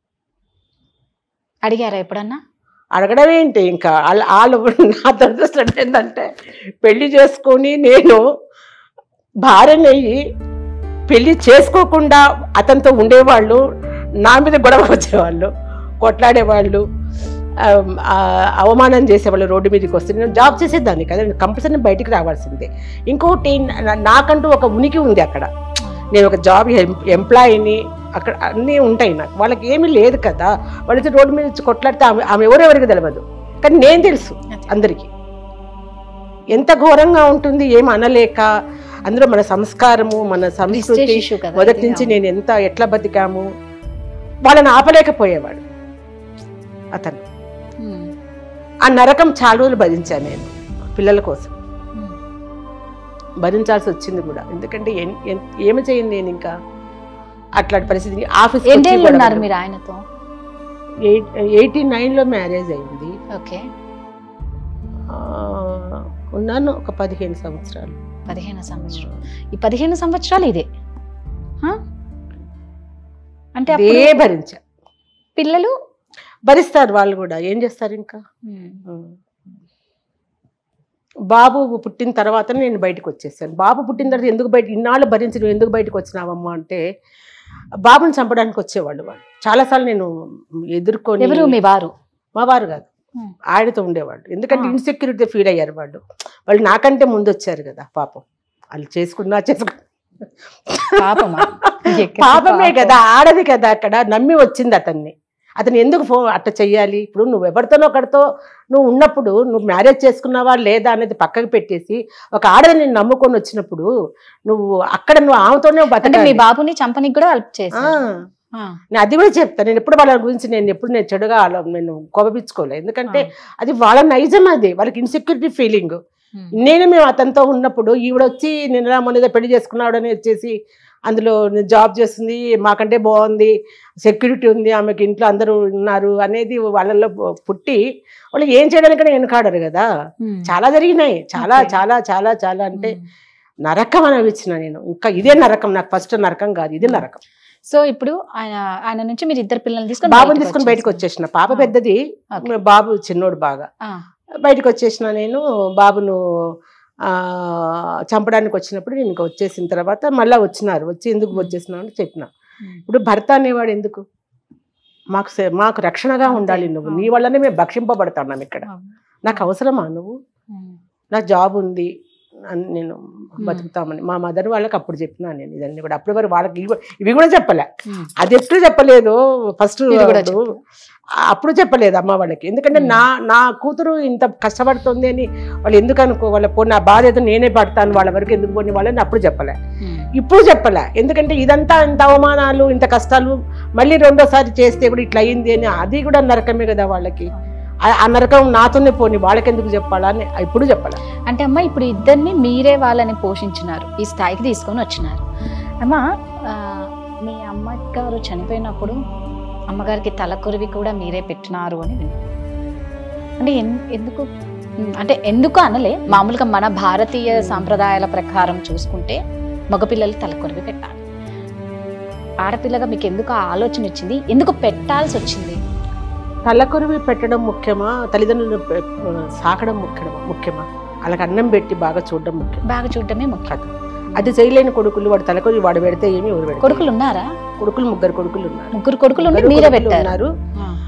అడిగారా ఎప్పుడన్నా? అడగడం ఏంటి, ఇంకా వాళ్ళు నా దురదృష్టం ఏంటంటే పెళ్లి చేసుకొని నేను భార్యనయ్యి పెళ్లి చేసుకోకుండా అతనితో ఉండేవాళ్ళు, నా మీద గొడవ వచ్చేవాళ్ళు, కొట్లాడేవాళ్ళు, అవమానం చేసేవాళ్ళు. రోడ్డు మీదకి వస్తే నేను జాబ్ చేసేదాన్ని కదా, నేను కంపల్సరీ బయటికి రావాల్సిందే. ఇంకోటి, నాకంటూ ఒక ఉనికి ఉంది అక్కడ. నేను ఒక జాబ్ ఎంప్లాయీని, అక్కడ అన్నీ ఉంటాయి నాకు. వాళ్ళకి ఏమీ లేదు కదా, వాళ్ళైతే రోడ్డు మీద వచ్చి కొట్లాడితే ఆమె ఎవరెవరికి తెలియదు, కానీ నేను తెలుసు అందరికీ. ఎంత ఘోరంగా ఉంటుంది ఏం అనలేక. అందులో మన సంస్కారము, మన సంస్కృతి మొదటి నుంచి నేను ఎట్లా బతికాము, వాళ్ళని ఆపలేకపోయేవాడు అతను. ఆ నరకం చాలా రోజులు భరించాను నేను పిల్లల కోసం. భరించాల్సి వచ్చింది కూడా. ఎందుకంటే ఏమి చేయను నేను ఇంకా అట్లాంటి పరిస్థితి. ఆఫీస్ 89లో మ్యారేజ్ అయింది. ఉన్నాను ఒక 15 సంవత్సరాలు. 15 సంవత్సరాలు. ఈ 15 సంవత్సరాలు ఇదే అంటే భరించా. పిల్లలు భరిస్తారు, వాళ్ళు కూడా ఏం చేస్తారు. ఇంకా బాబు పుట్టిన తర్వాత నేను బయటకు వచ్చేసాను. బాబు పుట్టిన తర్వాత ఎందుకు ఇన్నాళ్ళు భరించి నువ్వు ఎందుకు బయటకు వచ్చినావమ్మా అంటే, బాబుని చంపడానికి వచ్చేవాళ్ళు వాళ్ళు. చాలాసార్లు నేను ఎదుర్కొని. ఎవరు మీ వారు? మా వారు కాదు, ఆయనతో ఉండేవాళ్ళు. ఎందుకంటే ఇన్సెక్యూరిటీ ఫీల్ అయ్యారు వాళ్ళు నాకంటే ముందు వచ్చారు కదా. పాపం వాళ్ళు పాపమే కదా, ఆడది కదా, అక్కడ నమ్మి వచ్చింది అతన్ని. అతను ఎందుకు అట్లా చెయ్యాలి? ఇప్పుడు నువ్వు ఎవరితోనో ఒకరితో నువ్వు ఉన్నప్పుడు, నువ్వు మ్యారేజ్ చేసుకున్నావా లేదా అనేది పక్కకు పెట్టేసి, ఒక ఆడది నేను నమ్ముకొని వచ్చినప్పుడు నువ్వు ఆమెతోనే బతకాలి. మీ బాబుని చంపనికి కూడా హెల్ప్ చేసా. నేను అది కూడా చెప్తాను. నేను ఎప్పుడు వాళ్ళ గురించి నేను చెడుగా నేను కోపపించుకోలేదు. ఎందుకంటే అది వాళ్ళ నైజం, అది వాళ్ళకి ఇన్సెక్యూరిటీ ఫీలింగ్. మేము అతనితో ఉన్నప్పుడు ఈవిడొచ్చి నిన్న మొన్న పెళ్లి చేసుకున్నాడు అని వచ్చేసి, అందులో జాబ్ చేస్తుంది, మాకంటే బాగుంది, సెక్యూరిటీ ఉంది, ఆమెకి ఇంట్లో అందరూ ఉన్నారు అనేది వాళ్ళల్లో పుట్టి వాళ్ళు ఏం చేయడానికైనా వెనుకాడరు కదా. చాలా జరిగినాయి, చాలా చాలా చాలా చాలా అంటే నరకం అనిపించిన నేను. ఇంకా ఇదే నరకం నాకు, ఫస్ట్ నరకం కాదు, ఇదే నరకం. సో ఇప్పుడు ఆయన నుంచి మీరు 2 పిల్లల్ని తీసుకొని బాబుని తీసుకొని బయటకు వచ్చేసిన. పాప పెద్దది, బాబు చిన్నోడు. బాగా బయటకు వచ్చేసిన నేను. బాబును చంపడానికి వచ్చినప్పుడు నేను ఇంకా వచ్చేసిన తర్వాత మళ్ళీ వచ్చి ఎందుకు వచ్చేసినా అని చెప్పిన. ఇప్పుడు భర్త అనేవాడు ఎందుకు? మాకు రక్షణగా ఉండాలి. నువ్వు నీ వల్లనే మేము భక్షింపబడతాం ఇక్కడ. నాకు అవసరమా నువ్వు? నా జాబ్ ఉంది, నేను బతుకుతామని మా మదర్ వాళ్ళకి అప్పుడు చెప్పినా నేను ఇదన్నీ కూడా. అప్పుడు వరకు వాళ్ళకి ఇవి కూడా చెప్పలే. అది ఎప్పుడు చెప్పలేదు, ఫస్ట్ అప్పుడు చెప్పలేదు అమ్మ వాళ్ళకి. ఎందుకంటే నా కూతురు ఇంత కష్టపడుతుంది అని వాళ్ళు ఎందుకు అనుకోవాలి? పో, నా బాధ్యత నేనే పడతాను వాళ్ళ వరకు ఎందుకు పోని వాళ్ళని అప్పుడు చెప్పలే, ఇప్పుడు చెప్పలే. ఎందుకంటే ఇదంతా ఇంత అవమానాలు, ఇంత కష్టాలు మళ్ళీ రెండోసారి చేస్తే కూడా ఇట్లా అయింది అని, అది కూడా నరకమే కదా వాళ్ళకి. ఆ నరకం నాతోనే పోని, వాళ్ళకి ఎందుకు చెప్పాలా అని ఇప్పుడు చెప్పాలి. అంటే అమ్మ ఇప్పుడు ఇద్దరిని మీరే వాళ్ళని పోషించినారు, ఈ స్థాయికి తీసుకొని వచ్చినారు. అమ్మ మీ అమ్మగారు చనిపోయినప్పుడు అమ్మగారికి తలకొరివి కూడా మీరే పెట్టినారు అని అంటే ఎందుకు? అంటే ఎందుకు అనలే, మామూలుగా మన భారతీయ సాంప్రదాయాల ప్రకారం చూసుకుంటే మగపిల్లలు తలకొరివి పెట్టాలి. ఆడపిల్లగా మీకు ఎందుకు ఆ ఆలోచన వచ్చింది? ఎందుకు పెట్టాల్సి వచ్చింది? తలకొరివి పెట్టడం ముఖ్యమా, తల్లిదండ్రులను సాకడం ముఖ్యమా? వాళ్ళకి అన్నం పెట్టి బాగా చూడడం ముఖ్యం. బాగా చూడటమే ముఖ్యం. అది చేయలేని కొడుకులు వాడు తలకొరివి వాడు పెడితే ఏమి ఎవరు పెడతారు? కొడుకులు ఉన్నారా? కొడుకులు 3 కొడుకులు ఉన్నారు. 3 కొడుకులు మీరే పెట్టారు.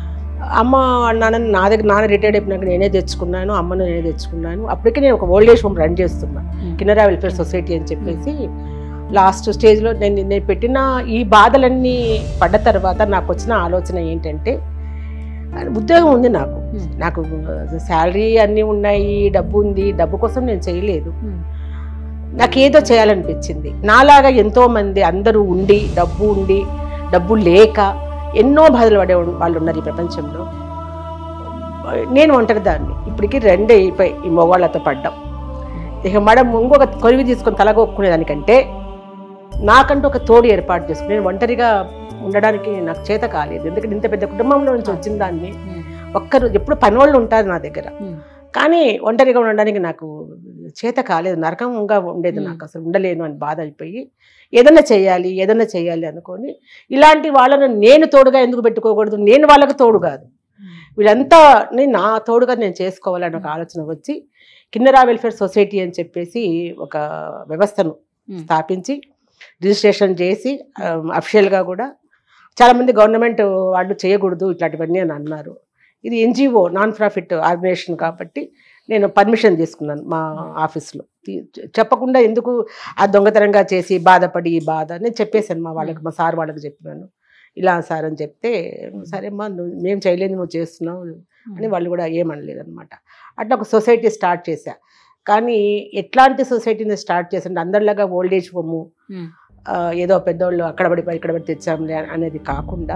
అమ్మ నాన్న రిటైర్డ్ అయిపోయినాక నేనే తెచ్చుకున్నాను, అమ్మను నేనే తెచ్చుకున్నాను. అప్పటికే నేను ఒక ఓల్డ్ ఏజ్ హోమ్ రన్ చేస్తున్నా, కిన్నెరా వెల్ఫేర్ సొసైటీ అని చెప్పేసి. లాస్ట్ స్టేజ్లో నేను పెట్టిన ఈ బాధలన్నీ పడ్డ తర్వాత నాకు వచ్చిన ఆలోచన ఏంటంటే, ఉద్యోగం ఉంది నాకు శాలరీ అన్నీ ఉన్నాయి, డబ్బు ఉంది, డబ్బు కోసం నేను చేయలేదు. నాకేదో చేయాలనిపించింది. నాలాగా ఎంతోమంది అందరూ ఉండి డబ్బు లేక ఎన్నో బాధలు పడే వాళ్ళు ఉన్నారు ఈ ప్రపంచంలో. నేను ఒంటరిదాన్ని. ఇప్పటికీ 2 అయిపోయి ఈ మగవాళ్ళతో పడ్డాం. ఇక మేడం ఇంకొక కొలివి తీసుకొని తలగొక్కునేదానికంటే నాకంటూ ఒక తోడు ఏర్పాటు చేసుకుని నేను ఒంటరిగా ఉండడానికి నాకు చేత కాలేదు. ఎందుకంటే ఇంత పెద్ద కుటుంబంలో నుంచి వచ్చిన దాన్ని ఒక్కరు ఎప్పుడు పనివాళ్ళు ఉంటారు నా దగ్గర, కానీ ఒంటరిగా ఉండడానికి నాకు చేత కాలేదు. నరకంగా ఉండేది నాకు, అసలు ఉండలేను అని బాధ అయిపోయి ఏదన్నా చేయాలి అనుకొని, ఇలాంటి వాళ్ళను నేను తోడుగా ఎందుకు పెట్టుకోకూడదు, నేను వాళ్ళకు తోడు కాదు, వీళ్ళంతా నా తోడుగా నేను చేసుకోవాలని ఒక ఆలోచన వచ్చి కిన్నెరా వెల్ఫేర్ సొసైటీ అని చెప్పేసి ఒక వ్యవస్థను స్థాపించి రిజిస్ట్రేషన్ చేసి అఫిషియల్గా కూడా చాలామంది గవర్నమెంట్ వాళ్ళు చేయకూడదు ఇట్లాంటివన్నీ అని అన్నారు. ఇది NGO నాన్ ప్రాఫిట్ ఆర్గనైజేషన్ కాబట్టి నేను పర్మిషన్ తీసుకున్నాను మా ఆఫీస్లో. చెప్పకుండా ఎందుకు ఆ దొంగతనంగా చేసి బాధపడి ఈ బాధ నేను చెప్పేశాను మా సార్ వాళ్ళకి చెప్పినాను. ఇలా సార్ అని చెప్తే, సరేమ్మా మేము చేయలేదు నువ్వు చేస్తున్నావు అని వాళ్ళు కూడా ఏమనలేదు అనమాట. అట్లా ఒక సొసైటీ స్టార్ట్ చేశా. కానీ ఎట్లాంటి సొసైటీని స్టార్ట్ చేసంటే అందరిలాగా ఓల్డ్ ఏజ్ హోము ఏదో పెద్దోళ్ళు అక్కడ పడి తెచ్చాంలే అనేది కాకుండా,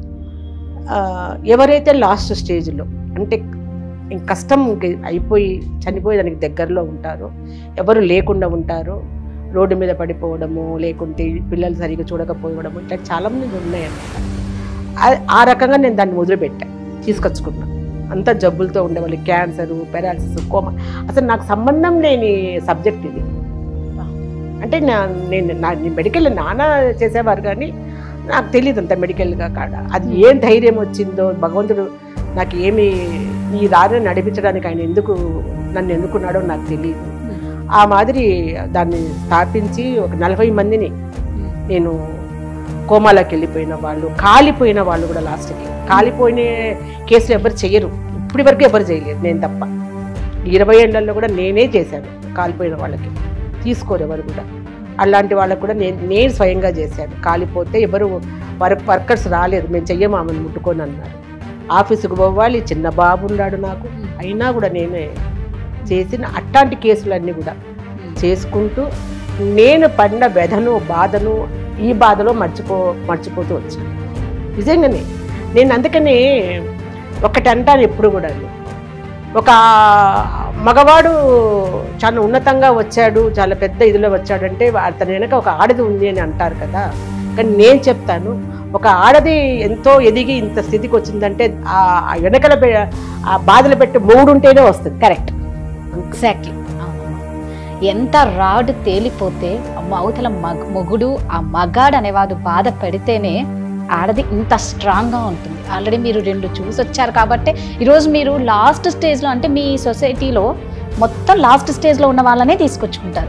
ఎవరైతే లాస్ట్ స్టేజ్లో అంటే కష్టం అయిపోయి చనిపోయేదానికి దగ్గరలో ఉంటారో, ఎవరు లేకుండా ఉంటారో, రోడ్డు మీద పడిపోవడము, లేకుంటే పిల్లలు సరిగ్గా చూడకపోవడము, ఇట్లా చాలామంది ఉన్నాయన్నమాట. ఆ రకంగా నేను దాన్ని వదిలిపెట్టా, తీసుకొచ్చుకున్నా. అంతా జబ్బులతో ఉండేవాళ్ళు, క్యాన్సరు, పెరాలసిస్, కోమా, అసలు నాకు సంబంధం లేని సబ్జెక్ట్ ఇది. అంటే నేను మెడికల్ నాన్న చేసేవారు, కానీ నాకు తెలియదు అంత మెడికల్గా కాడ. అది ఏం ధైర్యం వచ్చిందో భగవంతుడు నాకు ఏమి ఈ దారిని నడిపించడానికి ఆయన నన్ను ఎందుకున్నాడో నాకు తెలియదు. ఆ మాదిరి దాన్ని స్థాపించి ఒక 40 మందిని, నేను కోమాలోకి వెళ్ళిపోయిన వాళ్ళు, కాలిపోయిన వాళ్ళు కూడా, లాస్ట్కి కాలిపోయిన కేసులు ఎవరు చెయ్యరు, ఇప్పటి వరకు ఎవరు చేయలేదు, నేను తప్ప. 20 ఏళ్లలో కూడా నేనే చేశాను కాలిపోయిన వాళ్ళకి, తీసుకోరు ఎవరు కూడా. అలాంటి వాళ్ళకు కూడా నేను స్వయంగా చేశాను. కాలిపోతే ఎవరు వర్కర్స్ రాలేదు, మేము చెయ్యమామని ముట్టుకొని అన్నారు. ఆఫీసుకు పోవాలి, చిన్న బాబు ఉన్నాడు నాకు, అయినా కూడా నేనే చేసిన అట్లాంటి కేసులన్నీ కూడా చేసుకుంటూ నేను పడిన వ్యధను, బాధను, ఈ బాధలో మర్చిపోతూ వచ్చాను. నిజంగానే నేను అందుకనే ఒకటి అంటాను ఎప్పుడు కూడా, ఒక మగవాడు చాలా ఉన్నతంగా వచ్చాడు, చాలా పెద్ద ఇదిలో వచ్చాడంటే అతని వెనక ఒక ఆడది ఉంది అని అంటారు కదా. కానీ నేను చెప్తాను, ఒక ఆడది ఎంతో ఎదిగి ఇంత స్థితికి వచ్చిందంటే ఆ వెనకల ఆ బాధలు పెట్టి మొగుడుంటేనే వస్తుంది. Correct, exactly. ఎంత రాడ్ తేలిపోతే అవతల మొగుడు, ఆ మగాడు అనేవాడు బాధ పెడితేనే ఆడది ఇంత స్ట్రాంగ్గా ఉంటుంది. ఆల్రెడీ మీరు 2 చూసి వచ్చారు కాబట్టి ఈరోజు మీరు లాస్ట్ స్టేజ్లో, అంటే మీ సొసైటీలో మొత్తం లాస్ట్ స్టేజ్లో ఉన్న వాళ్ళనే తీసుకొచ్చుకుంటారు.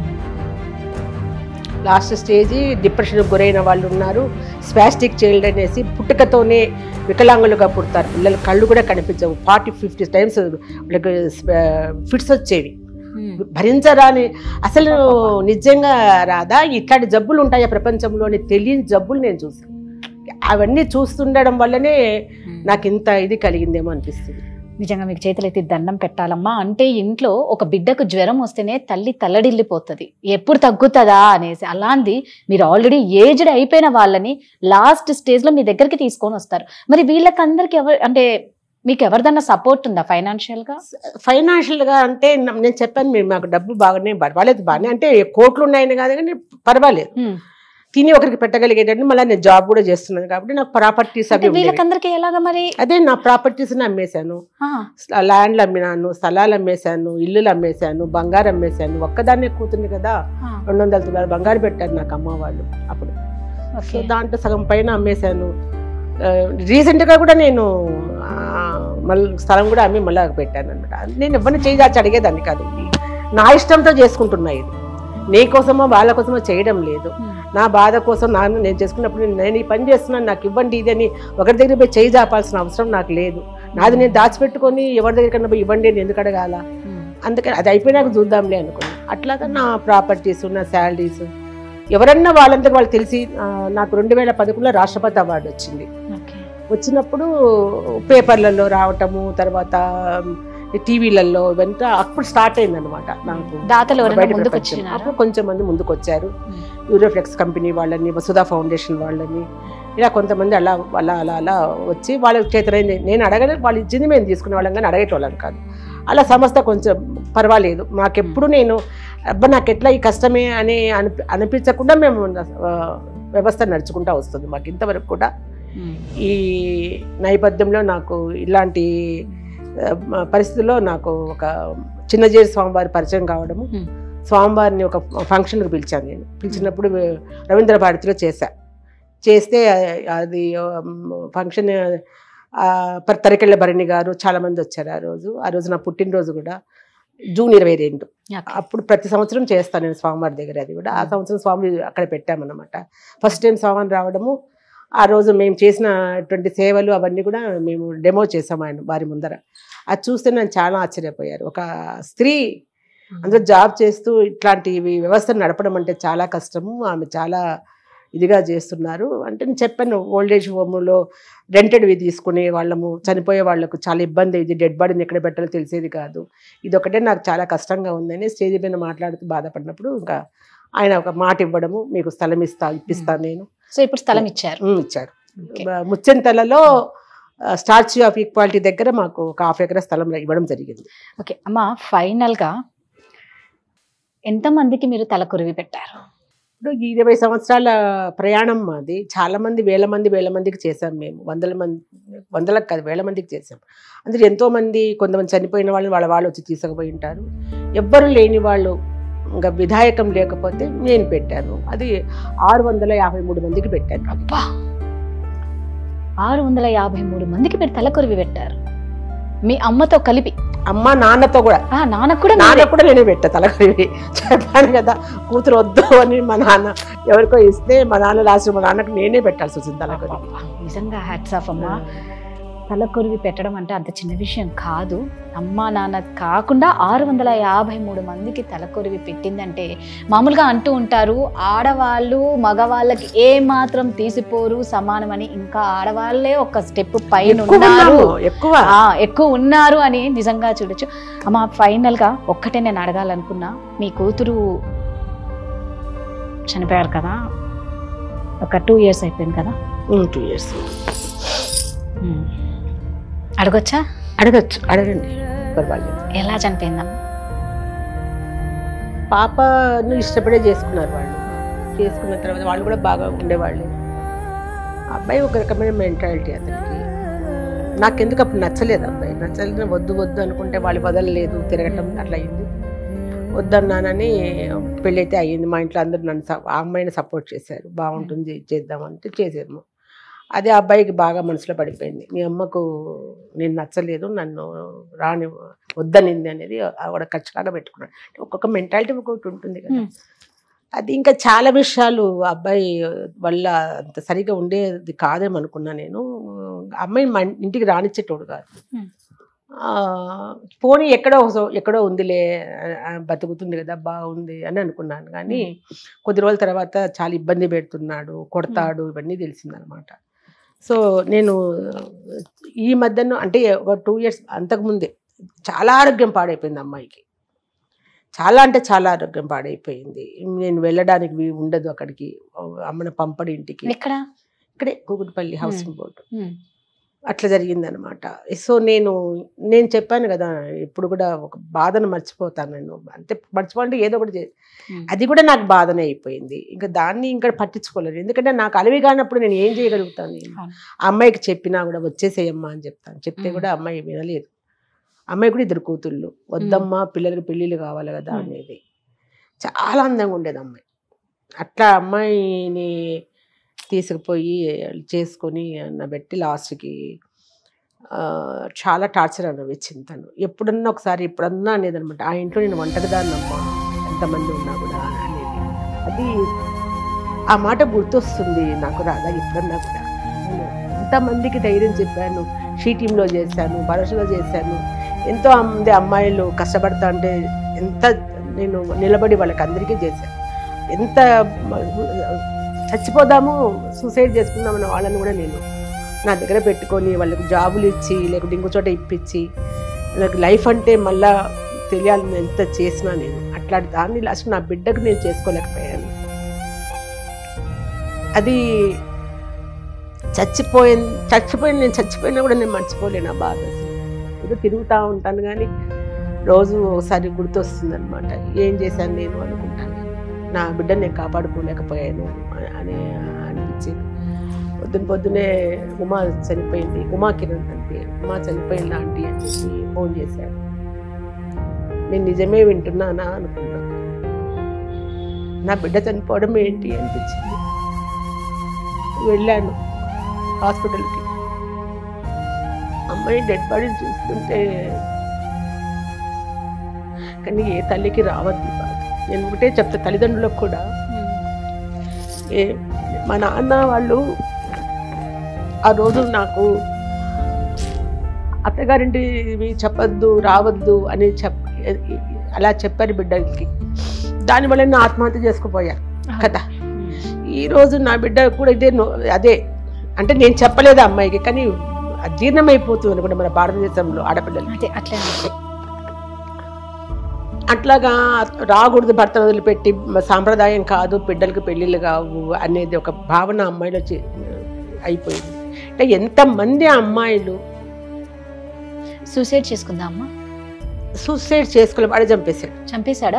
లాస్ట్ స్టేజ్ డిప్రెషన్కి గురైన వాళ్ళు ఉన్నారు. స్పాస్టిక్ చైల్డ్ అనేసి పుట్టుకతోనే వికలాంగులుగా పుడతారు పిల్లలు, కళ్ళు కూడా కనిపించవు. 40-50 టైమ్స్ వాళ్ళకి ఫిట్స్ వచ్చేవి, భరించరాని. అసలు నిజంగా రాదా ఇట్లాంటి జబ్బులు ఉంటాయా ప్రపంచంలోని తెలియని జబ్బులు నేను చూసాను. అవన్నీ చూస్తుండడం వల్లనే నాకు ఇంత ఇది కలిగిందేమో అనిపిస్తుంది. నిజంగా మీకు చేతులైతే దండం పెట్టాలమ్మా. అంటే ఇంట్లో ఒక బిడ్డకు జ్వరం వస్తేనే తల్లి తల్లడిల్లిపోతుంది, ఎప్పుడు తగ్గుతుందా అనేసి. అలాంటి మీరు ఆల్రెడీ ఏజ్డ్ అయిపోయిన వాళ్ళని లాస్ట్ స్టేజ్లో మీ దగ్గరికి తీసుకొని వస్తారు. మరి వీళ్ళకందరికి అంటే మీకు ఎవరిదన్నా సపోర్ట్ ఉందా ఫైనాన్షియల్గా? అంటే నేను చెప్పాను, మీరు మాకు డబ్బు బాగానే పర్వాలేదు, బాగానే అంటే కోట్లు ఉన్నాయని కాదు కానీ పర్వాలేదు, తిని ఒకరికి పెట్టగలిగేటట్టు. మళ్ళీ నేను జాబ్ కూడా చేస్తున్నాను కాబట్టి నాకు ప్రాపర్టీస్ అవి వీళ్ళకందరికీ ఎలాగా మరి? అదే నా ప్రాపర్టీస్ని అమ్మేశాను, ల్యాండ్లు అమ్మినాను, స్థలాలు అమ్మేశాను, ఇల్లులు అమ్మేశాను, బంగారం అమ్మేశాను. ఒక్కదాన్నే కూతుంది కదా, 200 తులాలు బంగారు పెట్టారు నాకు అమ్మ వాళ్ళు అప్పుడు. సో దాంట్లో సగం పైన అమ్మేశాను. రీసెంట్గా కూడా నేను మళ్ళీ స్థలం కూడా అమ్మి మళ్ళీ పెట్టాను అనమాట. నేను ఎవరిని చేసి అడిగేదాన్ని కాదు, నా ఇష్టంతో చేసుకుంటున్నా. ఇది నీ కోసమో వాళ్ళ కోసమో చేయడం లేదు. నా బాధ కోసం నేను చేసుకున్నప్పుడు నేను ఈ పని చేస్తున్నాను నాకు ఇవ్వండి ఇది అని ఒకరి దగ్గర పోయి చేయి జాపాల్సిన అవసరం నాకు లేదు. నాది నేను దాచిపెట్టుకొని ఎవరి దగ్గరికన్నా పోయి ఇవ్వండి అని ఎందుకు అడగాల? అందుకని అది అయిపోయినాక చూద్దాంలే అనుకున్నాను. అట్లాగా నా ప్రాపర్టీస్ నా శాలరీస్ ఎవరన్నా వాళ్ళంతకు వాళ్ళు తెలిసి నాకు 2011లో రాష్ట్రపతి అవార్డు వచ్చింది. వచ్చినప్పుడు పేపర్లలో రావటము, తర్వాత టీవీలలో ఇవంతా అప్పుడు స్టార్ట్ అయింది అనమాట. నాకు అప్పుడు కొంచెం మంది ముందుకు వచ్చారు. యూరోఫ్లెక్స్ కంపెనీ వాళ్ళని, వసుధా ఫౌండేషన్ వాళ్ళని, ఇలా కొంతమంది అలా అలా అలా అలా వచ్చి వాళ్ళ చేతనైంది. నేను అడగలేదు, వాళ్ళు ఇచ్చింది మేము తీసుకునే వాళ్ళం కానీ అడగేటోళ్ళం కాదు. అలా సంస్థ కొంచెం పర్వాలేదు. నాకెప్పుడు నేను అబ్బా నాకు ఎట్లా ఈ కష్టమే అని అనిపించకుండా మేము వ్యవస్థ నడుచుకుంటూ వస్తుంది మాకు ఇంతవరకు కూడా. ఈ నేపథ్యంలో నాకు ఇలాంటి పరిస్థితుల్లో నాకు ఒక చిన్నజేరి స్వామివారి పరిచయం కావడము, స్వామివారిని ఒక ఫంక్షన్కి పిలిచాను. నేను పిలిచినప్పుడు రవీంద్ర భారతిలో చేస్తే అది ఫంక్షన్ తరికెళ్ళ భరణి గారు చాలామంది వచ్చారు. ఆ రోజు నా పుట్టినరోజు కూడా జూన్ 22. అప్పుడు ప్రతి సంవత్సరం చేస్తాను నేను స్వామివారి దగ్గర. అది కూడా ఆ సంవత్సరం స్వామి అక్కడ పెట్టామన్నమాట. ఫస్ట్ టైం స్వామిని రావడము, ఆ రోజు మేము చేసినటువంటి సేవలు అవన్నీ కూడా మేము డెమో చేసాము ఆయన వారి ముందర. అది చూస్తే నేను చాలా ఆశ్చర్యపోయారు. ఒక స్త్రీ అందరూ జాబ్ చేస్తూ ఇట్లాంటి వ్యవస్థను నడపడం అంటే చాలా కష్టము, ఆమె చాలా ఇదిగా చేస్తున్నారు అంటే నేను చెప్పాను. ఓల్డేజ్ హోమ్లో రెంటెడ్వి తీసుకునే వాళ్ళము, చనిపోయే వాళ్ళకు చాలా ఇబ్బంది, ఇది డెడ్ బాడీని ఎక్కడ పెట్టాలో తెలిసేది కాదు, ఇదొకటే నాకు చాలా కష్టంగా ఉందని స్టేజ్ పైన మాట్లాడుతూ బాధపడినప్పుడు ఇంకా ఆయన ఒక మాట ఇవ్వడము, మీకు స్థలం ఇప్పిస్తాను నేను. సో ఇప్పుడు స్థలం ఇచ్చారు. ముచ్చెంతలలో స్టాచ్యూ ఆఫ్ ఈక్వాలిటీ దగ్గర మాకు ఒక 1/2 ఎకరా స్థలం ఇవ్వడం జరిగింది. ఓకే అమ్మ, ఫైనల్గా ఎంతమందికి మీరు తలకొరివి పెట్టారు? ఇప్పుడు 20 సంవత్సరాల ప్రయాణం మాది. చాలామంది వేల మందికి చేశాం మేము. వందలకు కాదు, వేల మందికి చేసాం. అందులో ఎంతోమంది, కొంతమంది చనిపోయిన వాళ్ళు వచ్చి తీసుకుపోయి ఉంటారు. ఎవ్వరు లేని వాళ్ళు, ఇంకా విధాయకం లేకపోతే నేను పెట్టాను. అది 653 మందికి పెట్టాను. అబ్బా, 653 మందికి మీరు తలకొరివి పెట్టారు, మీ అమ్మతో కలిపి? అమ్మ నాన్నతో కూడా. నాన్న కూడా నేనే పెట్టా తలకొరివి. చెప్పాను కదా, కూతురు వద్దు అని మా నాన్న ఎవరికో ఇస్తే మా నాన్న లాస్ట్ మా నాన్నకు నేనే పెట్టాల్సి వచ్చింది తలకొరివి. నిజంగా హ్యాట్స్ ఆఫ్ అమ్మ. తలకొరివి పెట్టడం అంటే అంత చిన్న విషయం కాదు. అమ్మ నాన్న కాకుండా 653 మందికి తలకొరివి పెట్టిందంటే, మామూలుగా అంటూ ఉంటారు ఆడవాళ్ళు మగవాళ్ళకి ఏ మాత్రం తీసిపోరు సమానమని, ఇంకా ఆడవాళ్ళే ఒక స్టెప్ పైన ఉన్నారు, ఎక్కువ ఉన్నారు అని నిజంగా చూడొచ్చు. అమ్మ ఫైనల్గా ఒక్కటే నేను అడగాలనుకున్నా, మీ కూతురు చనిపోయారు కదా, ఒక 2 years అయిపోయింది కదా? 2 years. అడగొచ్చా? అడగచ్చు, అడగండి, పర్వాలేదు. ఎలా చనిపోయిందమ్మా? పాపను ఇష్టపడే చేసుకున్నారు వాళ్ళు. చేసుకున్న తర్వాత వాళ్ళు కూడా బాగా ఉండేవాళ్ళు. అబ్బాయి ఒక రకమైన మెంటాలిటీ అతనికి. నాకెందుకు అప్పుడు నచ్చలేదు అబ్బాయి. నచ్చలేదు, వద్దు అనుకుంటే వాళ్ళు వదలలేదు, తిరగటం అట్లా అయింది. వద్దన్నానని పెళ్ళైతే అయ్యింది. మా ఇంట్లో అందరూ నన్ను ఆ అమ్మాయిని సపోర్ట్ చేశారు. బాగుంటుంది చేద్దామంటే చేసాము. అదే అబ్బాయికి బాగా మనసులో పడిపోయింది. మీ అమ్మకు నేను నచ్చలేదు, నన్ను వద్దనింది అనేది ఆవిడ ఖచ్చితంగా పెట్టుకున్నాడు. ఒక్కొక్క మెంటాలిటీ ఒక్కొక్కటి ఉంటుంది కదా. అది ఇంకా చాలా విషయాలు అబ్బాయి వల్ల అంత సరిగా ఉండేది కాదేమనుకున్నా నేను. అమ్మాయిని మా ఇంటికి రానిచ్చేటోడు కాదు. పోనీ ఎక్కడో ఉందిలే, బతుకుతుంది కదా, బాగుంది అని అనుకున్నాను. కానీ కొద్ది రోజుల తర్వాత చాలా ఇబ్బంది పెడుతున్నాడు, కొడతాడు, ఇవన్నీ తెలిసిందనమాట. సో నేను ఈ మధ్యన అంటే ఒక 2 years అంతకుముందే చాలా ఆరోగ్యం పాడైపోయింది అమ్మాయికి. చాలా అంటే చాలా ఆరోగ్యం పాడైపోయింది. నేను వెళ్ళడానికి ఉండదు అక్కడికి, అమ్మని పంపడి ఇంటికి. ఇక్కడే కూకుట్పల్లి హౌసింగ్ బోర్డు. అట్లా జరిగిందనమాట. సో నేను చెప్పాను కదా, ఇప్పుడు కూడా ఒక బాధను మర్చిపోతాను నేను. అంటే మర్చిపోండి ఏదో ఒకటి అది కూడా నాకు బాధనే అయిపోయింది. ఇంకా దాన్ని ఇంకా పట్టించుకోలేదు. ఎందుకంటే నాకు అలవి కానప్పుడు నేను ఏం చేయగలుగుతాను? ఆ అమ్మాయికి చెప్పినా కూడా వచ్చేసేయమ్మా అని చెప్తాను. చెప్తే కూడా అమ్మాయి వినలేదు. అమ్మాయి కూడా 2 కూతుళ్ళు. వద్దమ్మా, పిల్లలకి పెళ్ళిళ్ళు కావాలి కదా అనేది. చాలా అందంగా ఉండేది అమ్మాయి. అట్లా అమ్మాయిని తీసుకుపోయి చేసుకొని అన్నబెట్టి లాస్ట్కి చాలా టార్చర్ అనిపించింది తను. ఎప్పుడన్నా అనేది అనమాట. ఆ ఇంట్లో నేను ఒంటరిదాన్నమ్మా, ఎంత ఎంతమంది ఉన్నా కూడా అనేది. అది ఆ మాట గుర్తొస్తుంది నాకు రాదా ఎప్పుడన్నా కూడా. నేను ఎంతమందికి ధైర్యం చెప్పాను, షీ టీంలో చేశాను, భరోసాలో చేశాను. ఎంతో మంది అమ్మాయిలు కష్టపడతా అంటే ఎంత నేను నిలబడి వాళ్ళకి అందరికీ చేశాను. ఎంత చచ్చిపోదాము సూసైడ్ చేసుకుందామన్న వాళ్ళని కూడా నేను నా దగ్గర పెట్టుకొని వాళ్ళకి జాబులు ఇచ్చి లేకుంటే ఇంకో చోట ఇప్పించి వాళ్ళకి లైఫ్ అంటే మళ్ళా తెలియాలని ఎంత చేసినా నేను అట్లాంటి దాన్ని లాస్ట్ నా బిడ్డకు నేను చేసుకోలేకపోయాను. అది నేను చచ్చిపోయినా కూడా నేను మర్చిపోలేను ఆ బాధ. ఏదో తిరుగుతూ ఉంటాను కానీ రోజు ఒకసారి గుర్తొస్తుంది అనమాట. ఏం చేశాను నేను అనుకుంటాను, నా బిడ్డను నేను కాపాడుకోలేకపోయాను అని అనిపించింది. పొద్దున్నే ఉమా చనిపోయింది, ఉమా కిరణ్ అంటే ఉమా చనిపోయింది ఆంటీ అని చెప్పి ఫోన్ చేశాడు. నేను నిజమే వింటున్నానా అనుకున్నా. నా బిడ్డ చనిపోవడం ఏంటి అనిపించింది. వెళ్ళాను హాస్పిటల్కి. అమ్మాయి డెడ్ బాడీని చూస్తుంటే కానీ ఏ తల్లికి రావద్దు బాధ. నేను ఒకటే చెప్తా తల్లిదండ్రులకు కూడా, మా నాన్న వాళ్ళు ఆ రోజు నాకు అత్తగారింటివి చెప్పద్దు రావద్దు అని అలా చెప్పారు బిడ్డకి. దానివల్ల నేను ఆత్మహత్య చేసుకుపోయాను కదా. ఈరోజు నా బిడ్డ కూడా అదే అంటే నేను చెప్పలేదు అమ్మాయికి, కానీ అజీర్ణమైపోతుంది అనుకుంటే మన భారతదేశంలో ఆడపిల్లలకి. అట్లాగా రాకూడదు, భర్తను వదిలిపెట్టి సాంప్రదాయం కాదు, బిడ్డలకు పెళ్ళిళ్ళు కావు అనేది ఒక భావన అమ్మాయిలో అయిపోయింది. అంటే ఎంతమంది అమ్మాయిలు సూసైడ్ చేసుకుందా అమ్మ? సూసైడ్ చేసుకోలే, వాడే చంపేశాడా?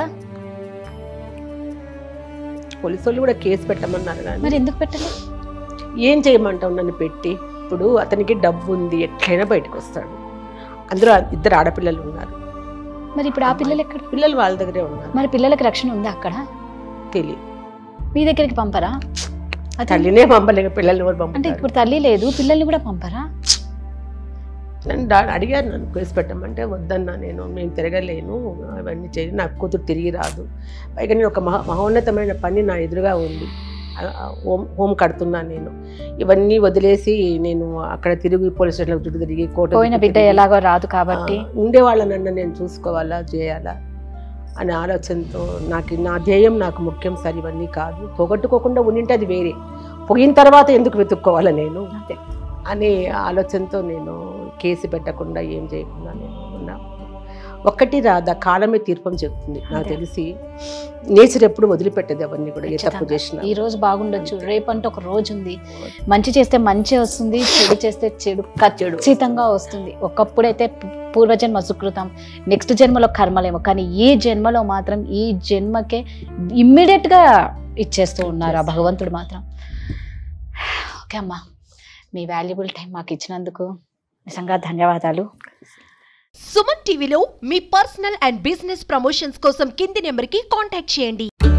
పోలీసు వాళ్ళు కూడా కేసు పెట్టమన్నారు కానీ మరి ఎందుకు పెట్టలేదు? ఏం చేయమంటావు నన్ను పెట్టి? ఇప్పుడు అతనికి డబ్బు ఉంది, ఎట్లయినా బయటకు వస్తాడు. అందులో 2 ఆడపిల్లలు ఉన్నారు. మరి ఇప్పుడు ఆ పిల్లలు ఎక్కడ? పిల్లలు వాళ్ళ దగ్గరే ఉన్నారు. మరి పిల్లలకి రక్షణ ఉందా అక్కడ? తెలియదు. మీ దగ్గరికి పంపరా? తల్లినే పంపలేక పిల్లల్ని కూడా పంప. అంటే ఇప్పుడు తల్లి లేదు, పిల్లల్ని కూడా పంపరా? నేను అడిగాను నన్ను కేసు పెట్టమంటే వద్దన్నా, నేను తిరగలేను, అవన్నీ చేయి, నా కూతురు తిరిగి రాదు. పైగా నేను ఒక మహోన్నతమైన పని నా ఎదురుగా ఉంది, హోమ్ కడుతున్నాను. నేను ఇవన్నీ వదిలేసి నేను అక్కడ తిరిగి పోలీస్ స్టేషన్లో చుట్టూ తిరిగి కోర్టు పోయిన బిడ్డ ఎలాగో రాదు కాబట్టి ఉండేవాళ్ళనన్నా నేను చూసుకోవాలా చేయాలా అనే ఆలోచనతో నా ధ్యేయం నాకు ముఖ్యం సార్, ఇవన్నీ కాదు. పోగొట్టుకోకుండా ఉండింటే అది వేరే, పోయిన తర్వాత ఎందుకు వెతుక్కోవాలా నేను అనే ఆలోచనతో నేను కేసు పెట్టకుండా ఏం చేయకుండా నేను ఉన్నా. ఒక్కటి రాదా, కాలమే తీర్పం చెప్తుంది. నాకు తెలిసి నేచర్ ఎప్పుడు వదిలిపెట్టేది ఎవరిని కూడా, ఏ తప్పు చేసినా. ఈ రోజు బాగుండొచ్చు, రేపంటే ఒక రోజు ఉంది. మంచి చేస్తే మంచి వస్తుంది, చెడు చేస్తే చెడు ఖచ్చితంగా వస్తుంది. ఒకప్పుడైతే పూర్వజన్మ సుకృతం, నెక్స్ట్ జన్మలో కర్మలేమో, కానీ ఈ జన్మలో మాత్రం ఈ జన్మకే ఇమ్మీడియట్గా ఇచ్చేస్తూ ఉన్నారు ఆ భగవంతుడు మాత్రం. ఓకే అమ్మా, మీ వాల్యుబుల్ టైం మాకు ఇచ్చినందుకు నిజంగా ధన్యవాదాలు. సుమన్ టీవీలో మీ పర్సనల్ అండ్ బిజినెస్ ప్రమోషన్స్ కోసం కింది నెంబర్కి కాంటాక్ట్ చేయండి.